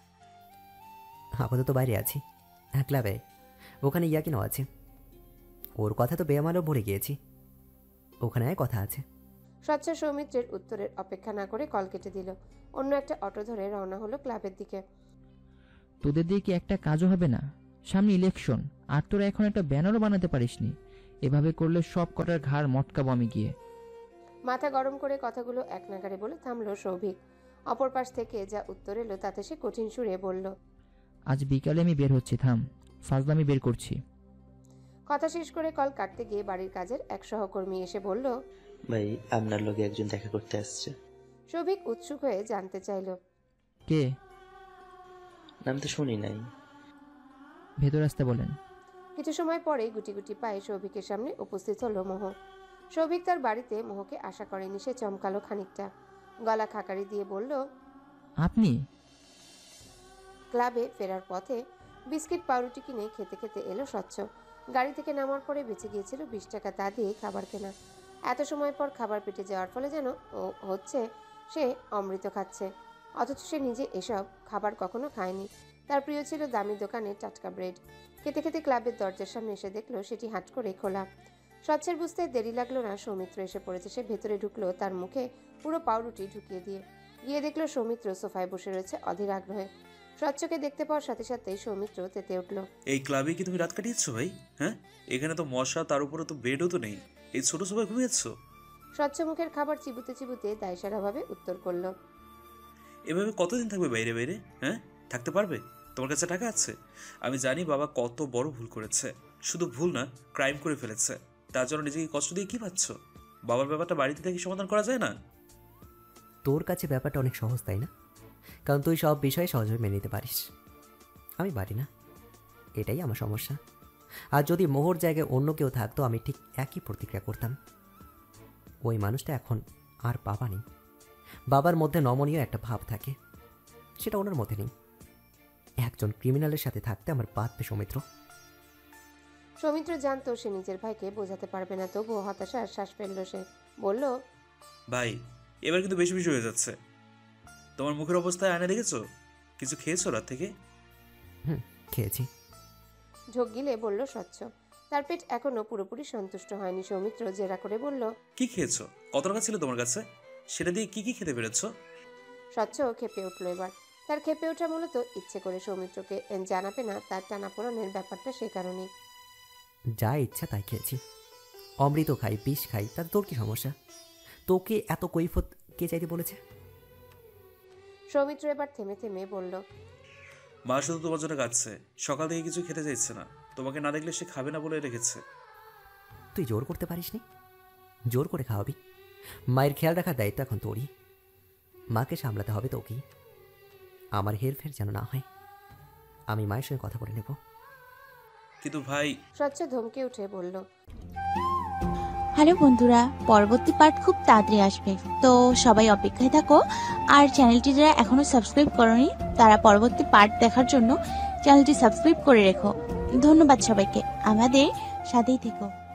আপাতত বাইরে আছি, ক্লাবে। ওখানে ইয়াকিনও আছে। ওর কথা তো বেয়ামালও ভরে গিয়েছি। ওখানে কথা আছে। স্বচ্ছ সৌমিত্রের উত্তরের অপেক্ষা না করে কল কেটে দিল। অন্য একটা অটো ধরে রওনা হলো ক্লাবের দিকে। তোদের দিয়ে কি একটা কাজও হবে না? সামনে ইলেকশন, আর তোরা এখন একটা ব্যানারও বানাতে পারিসনি। এভাবে করলে সব কটার ঘাড় মটকাবো আমি গিয়ে। মাথা গরম করে কথাগুলো এক নাগারে বলে থামলো সৌভিক। অপর পাশ থেকে যা উত্তর এলো তাতে সে কঠিন সুরে বলল, আজ বিকালে আমি বের হচ্ছি, থাম, ফাজলামি বের করছি। কথা শেষ করে কল কাটতে গিয়ে বাড়ির কাজের এক সহকর্মী এসে বলল, ভাই আপনার লগে একজন দেখা করতে আসছে। সৌভিক উৎসুক হয়ে জানতে চাইল, কে? নাম তো শুনি নাই। ভেতর আসতে বলেন। কিছু সময় পরে গুটি গুটি পায়ে সৌভিকের সামনে উপস্থিত হলো মোহ। সৌভিক তার বাড়িতে মোহকে আশা করেনি। সে চমকালো খানিকটা, গলা খাকারি দিয়ে বলল, আপনি? ক্লাবে ফেরার পথে বিস্কিট পাউরুটি কিনে খেতে খেতে এলো স্বচ্ছ। গাড়ি থেকে নামার পরে বেঁচে গিয়েছিল 20 টাকা, তা দিয়ে খাবার কেনা। এত সময় পর খাবার পেটে যাওয়ার ফলে যেন হচ্ছে সে অমৃত খাচ্ছে, অথচ সে নিজে এসব খাবার কখনো খায়নি। তার প্রিয় ছিল দামি দোকানে টাটকা ব্রেড। খেতে খেতে ক্লাবের দরজার সামনে এসে দেখলো সেটি হাট করে খোলা। স্বচ্ছের বুঝতে দেরি লাগলো না, সৌমিত্র এসে পড়েছে। সে ভেতরে ঢুকলো তার মুখে পুরো পাউরুটি ঢুকিয়ে দিয়ে। গিয়ে দেখলো সৌমিত্র সোফায় বসে রয়েছে অধীর আগ্রহে। স্বচ্ছকে দেখতে পাওয়ার সাথে সাথেই সৌমিত্র তেতে উঠল। এই ক্লাবে কি তুমি রাত কাটিয়েছো ভাই? হ্যাঁ, এখানে তো মশা, তার উপরে তো বেডও তো নেই। এই ছোট সবাই ঘুমিয়েছো? স্বচ্ছ মুখের খাবার চিবুতে চিবুতে দায়সারাভাবে উত্তর করলো, এভাবে কতদিন থাকবে বাইরে বাইরে? হ্যাঁ, থাকতে পারবে? তোমার কাছে টাকা আছে? আমি জানি বাবা কত বড় ভুল করেছে। শুধু ভুল না, ক্রাইম করে ফেলেছে। তার জন্য নিজেকে কষ্ট দিয়ে কি পাচ্ছ? বাবার ব্যাপারটা বাড়িতে থেকে সমাধান করা যায় না? তোর কাছে ব্যাপারটা অনেক সহজ, তাই না? কারণ তুই সব বিষয়ে সহজভাবে মেনে নিতে পারিস। আমি পারি না, এটাই আমার সমস্যা। আর যদি মোহর জায়গায় অন্য কেউ থাকতো আমি ঠিক একই প্রতিক্রিয়া করতাম। ওই মানুষটা এখন আর বাবা নেই। বাবার মধ্যে নমনীয় একটা ভাব থাকে, সেটা ওনার মধ্যে নেই। একজন ক্রিমিনালের সাথে থাকতে আমার বাঁধবে সৌমিত্র। সৌমিত্র জানতো সে নিজের ভাইকে বোঝাতে পারবে না, তবুও হতাশার শ্বাস ফেললো সে। বলল, ভাই, এবার কিন্তু বেশি বেশি হয়ে যাচ্ছে। তোমার মুখের অবস্থায় আয়না দেখেছো? কিছু খেয়েছো রাত থেকে? খেয়েছি। ঝোঁক গিলে বলল স্বচ্ছ। তার পেট এখনো পুরোপুরি সন্তুষ্ট হয়নি। সৌমিত্র জেরা করে বলল, কি খেয়েছো? কত টাকা ছিল তোমার কাছে? সেটা দিয়ে কি কি খেতে পেরেছো? স্বচ্ছ খেপে উঠল এবার। তার খেপে ওঠা মূলত ইচ্ছে করে সৌমিত্রকে জানাবে না তার টানাপোড়েনের ব্যাপারটা, সে কারণেই। যা ইচ্ছা তাই খেয়েছি। অমৃত খাই, বিষ খাই, তাতে তোর কি সমস্যা? তোকে এত কৈফত কে চাইতে বলেছে? সৌমিত্র এবার থেমে থেমে বলল, মা শুধু তোমার জন্য কাঁদছে, সকাল থেকে কিছু খেতে চাইছে না, তোমাকে না দেখলে সে খাবে না বলে রেখেছে। তুই জোর করতে পারিস নি, জোর করে খাওয়াবি। মায়ের খেয়াল রাখার দায়িত্ব এখন তোরই, মাকে সামলাতে হবে তোকেই। আমার হেরফের যেন না হয়, আমি মায়ের সঙ্গে কথা বলে নেব। কিন্তু ভাই, স্বচ্ছ ধমকে উঠে বলল, হ্যালো বন্ধুরা, পরবর্তী পার্ট খুব তাড়াতাড়ি আসবে, তো সবাই অপেক্ষায় থাকো। আর চ্যানেলটি যারা এখনো সাবস্ক্রাইব করোনি তারা পরবর্তী পার্ট দেখার জন্য চ্যানেলটি সাবস্ক্রাইব করে রেখো। ধন্যবাদ সবাইকে, আমাদের সাথেই থেকো।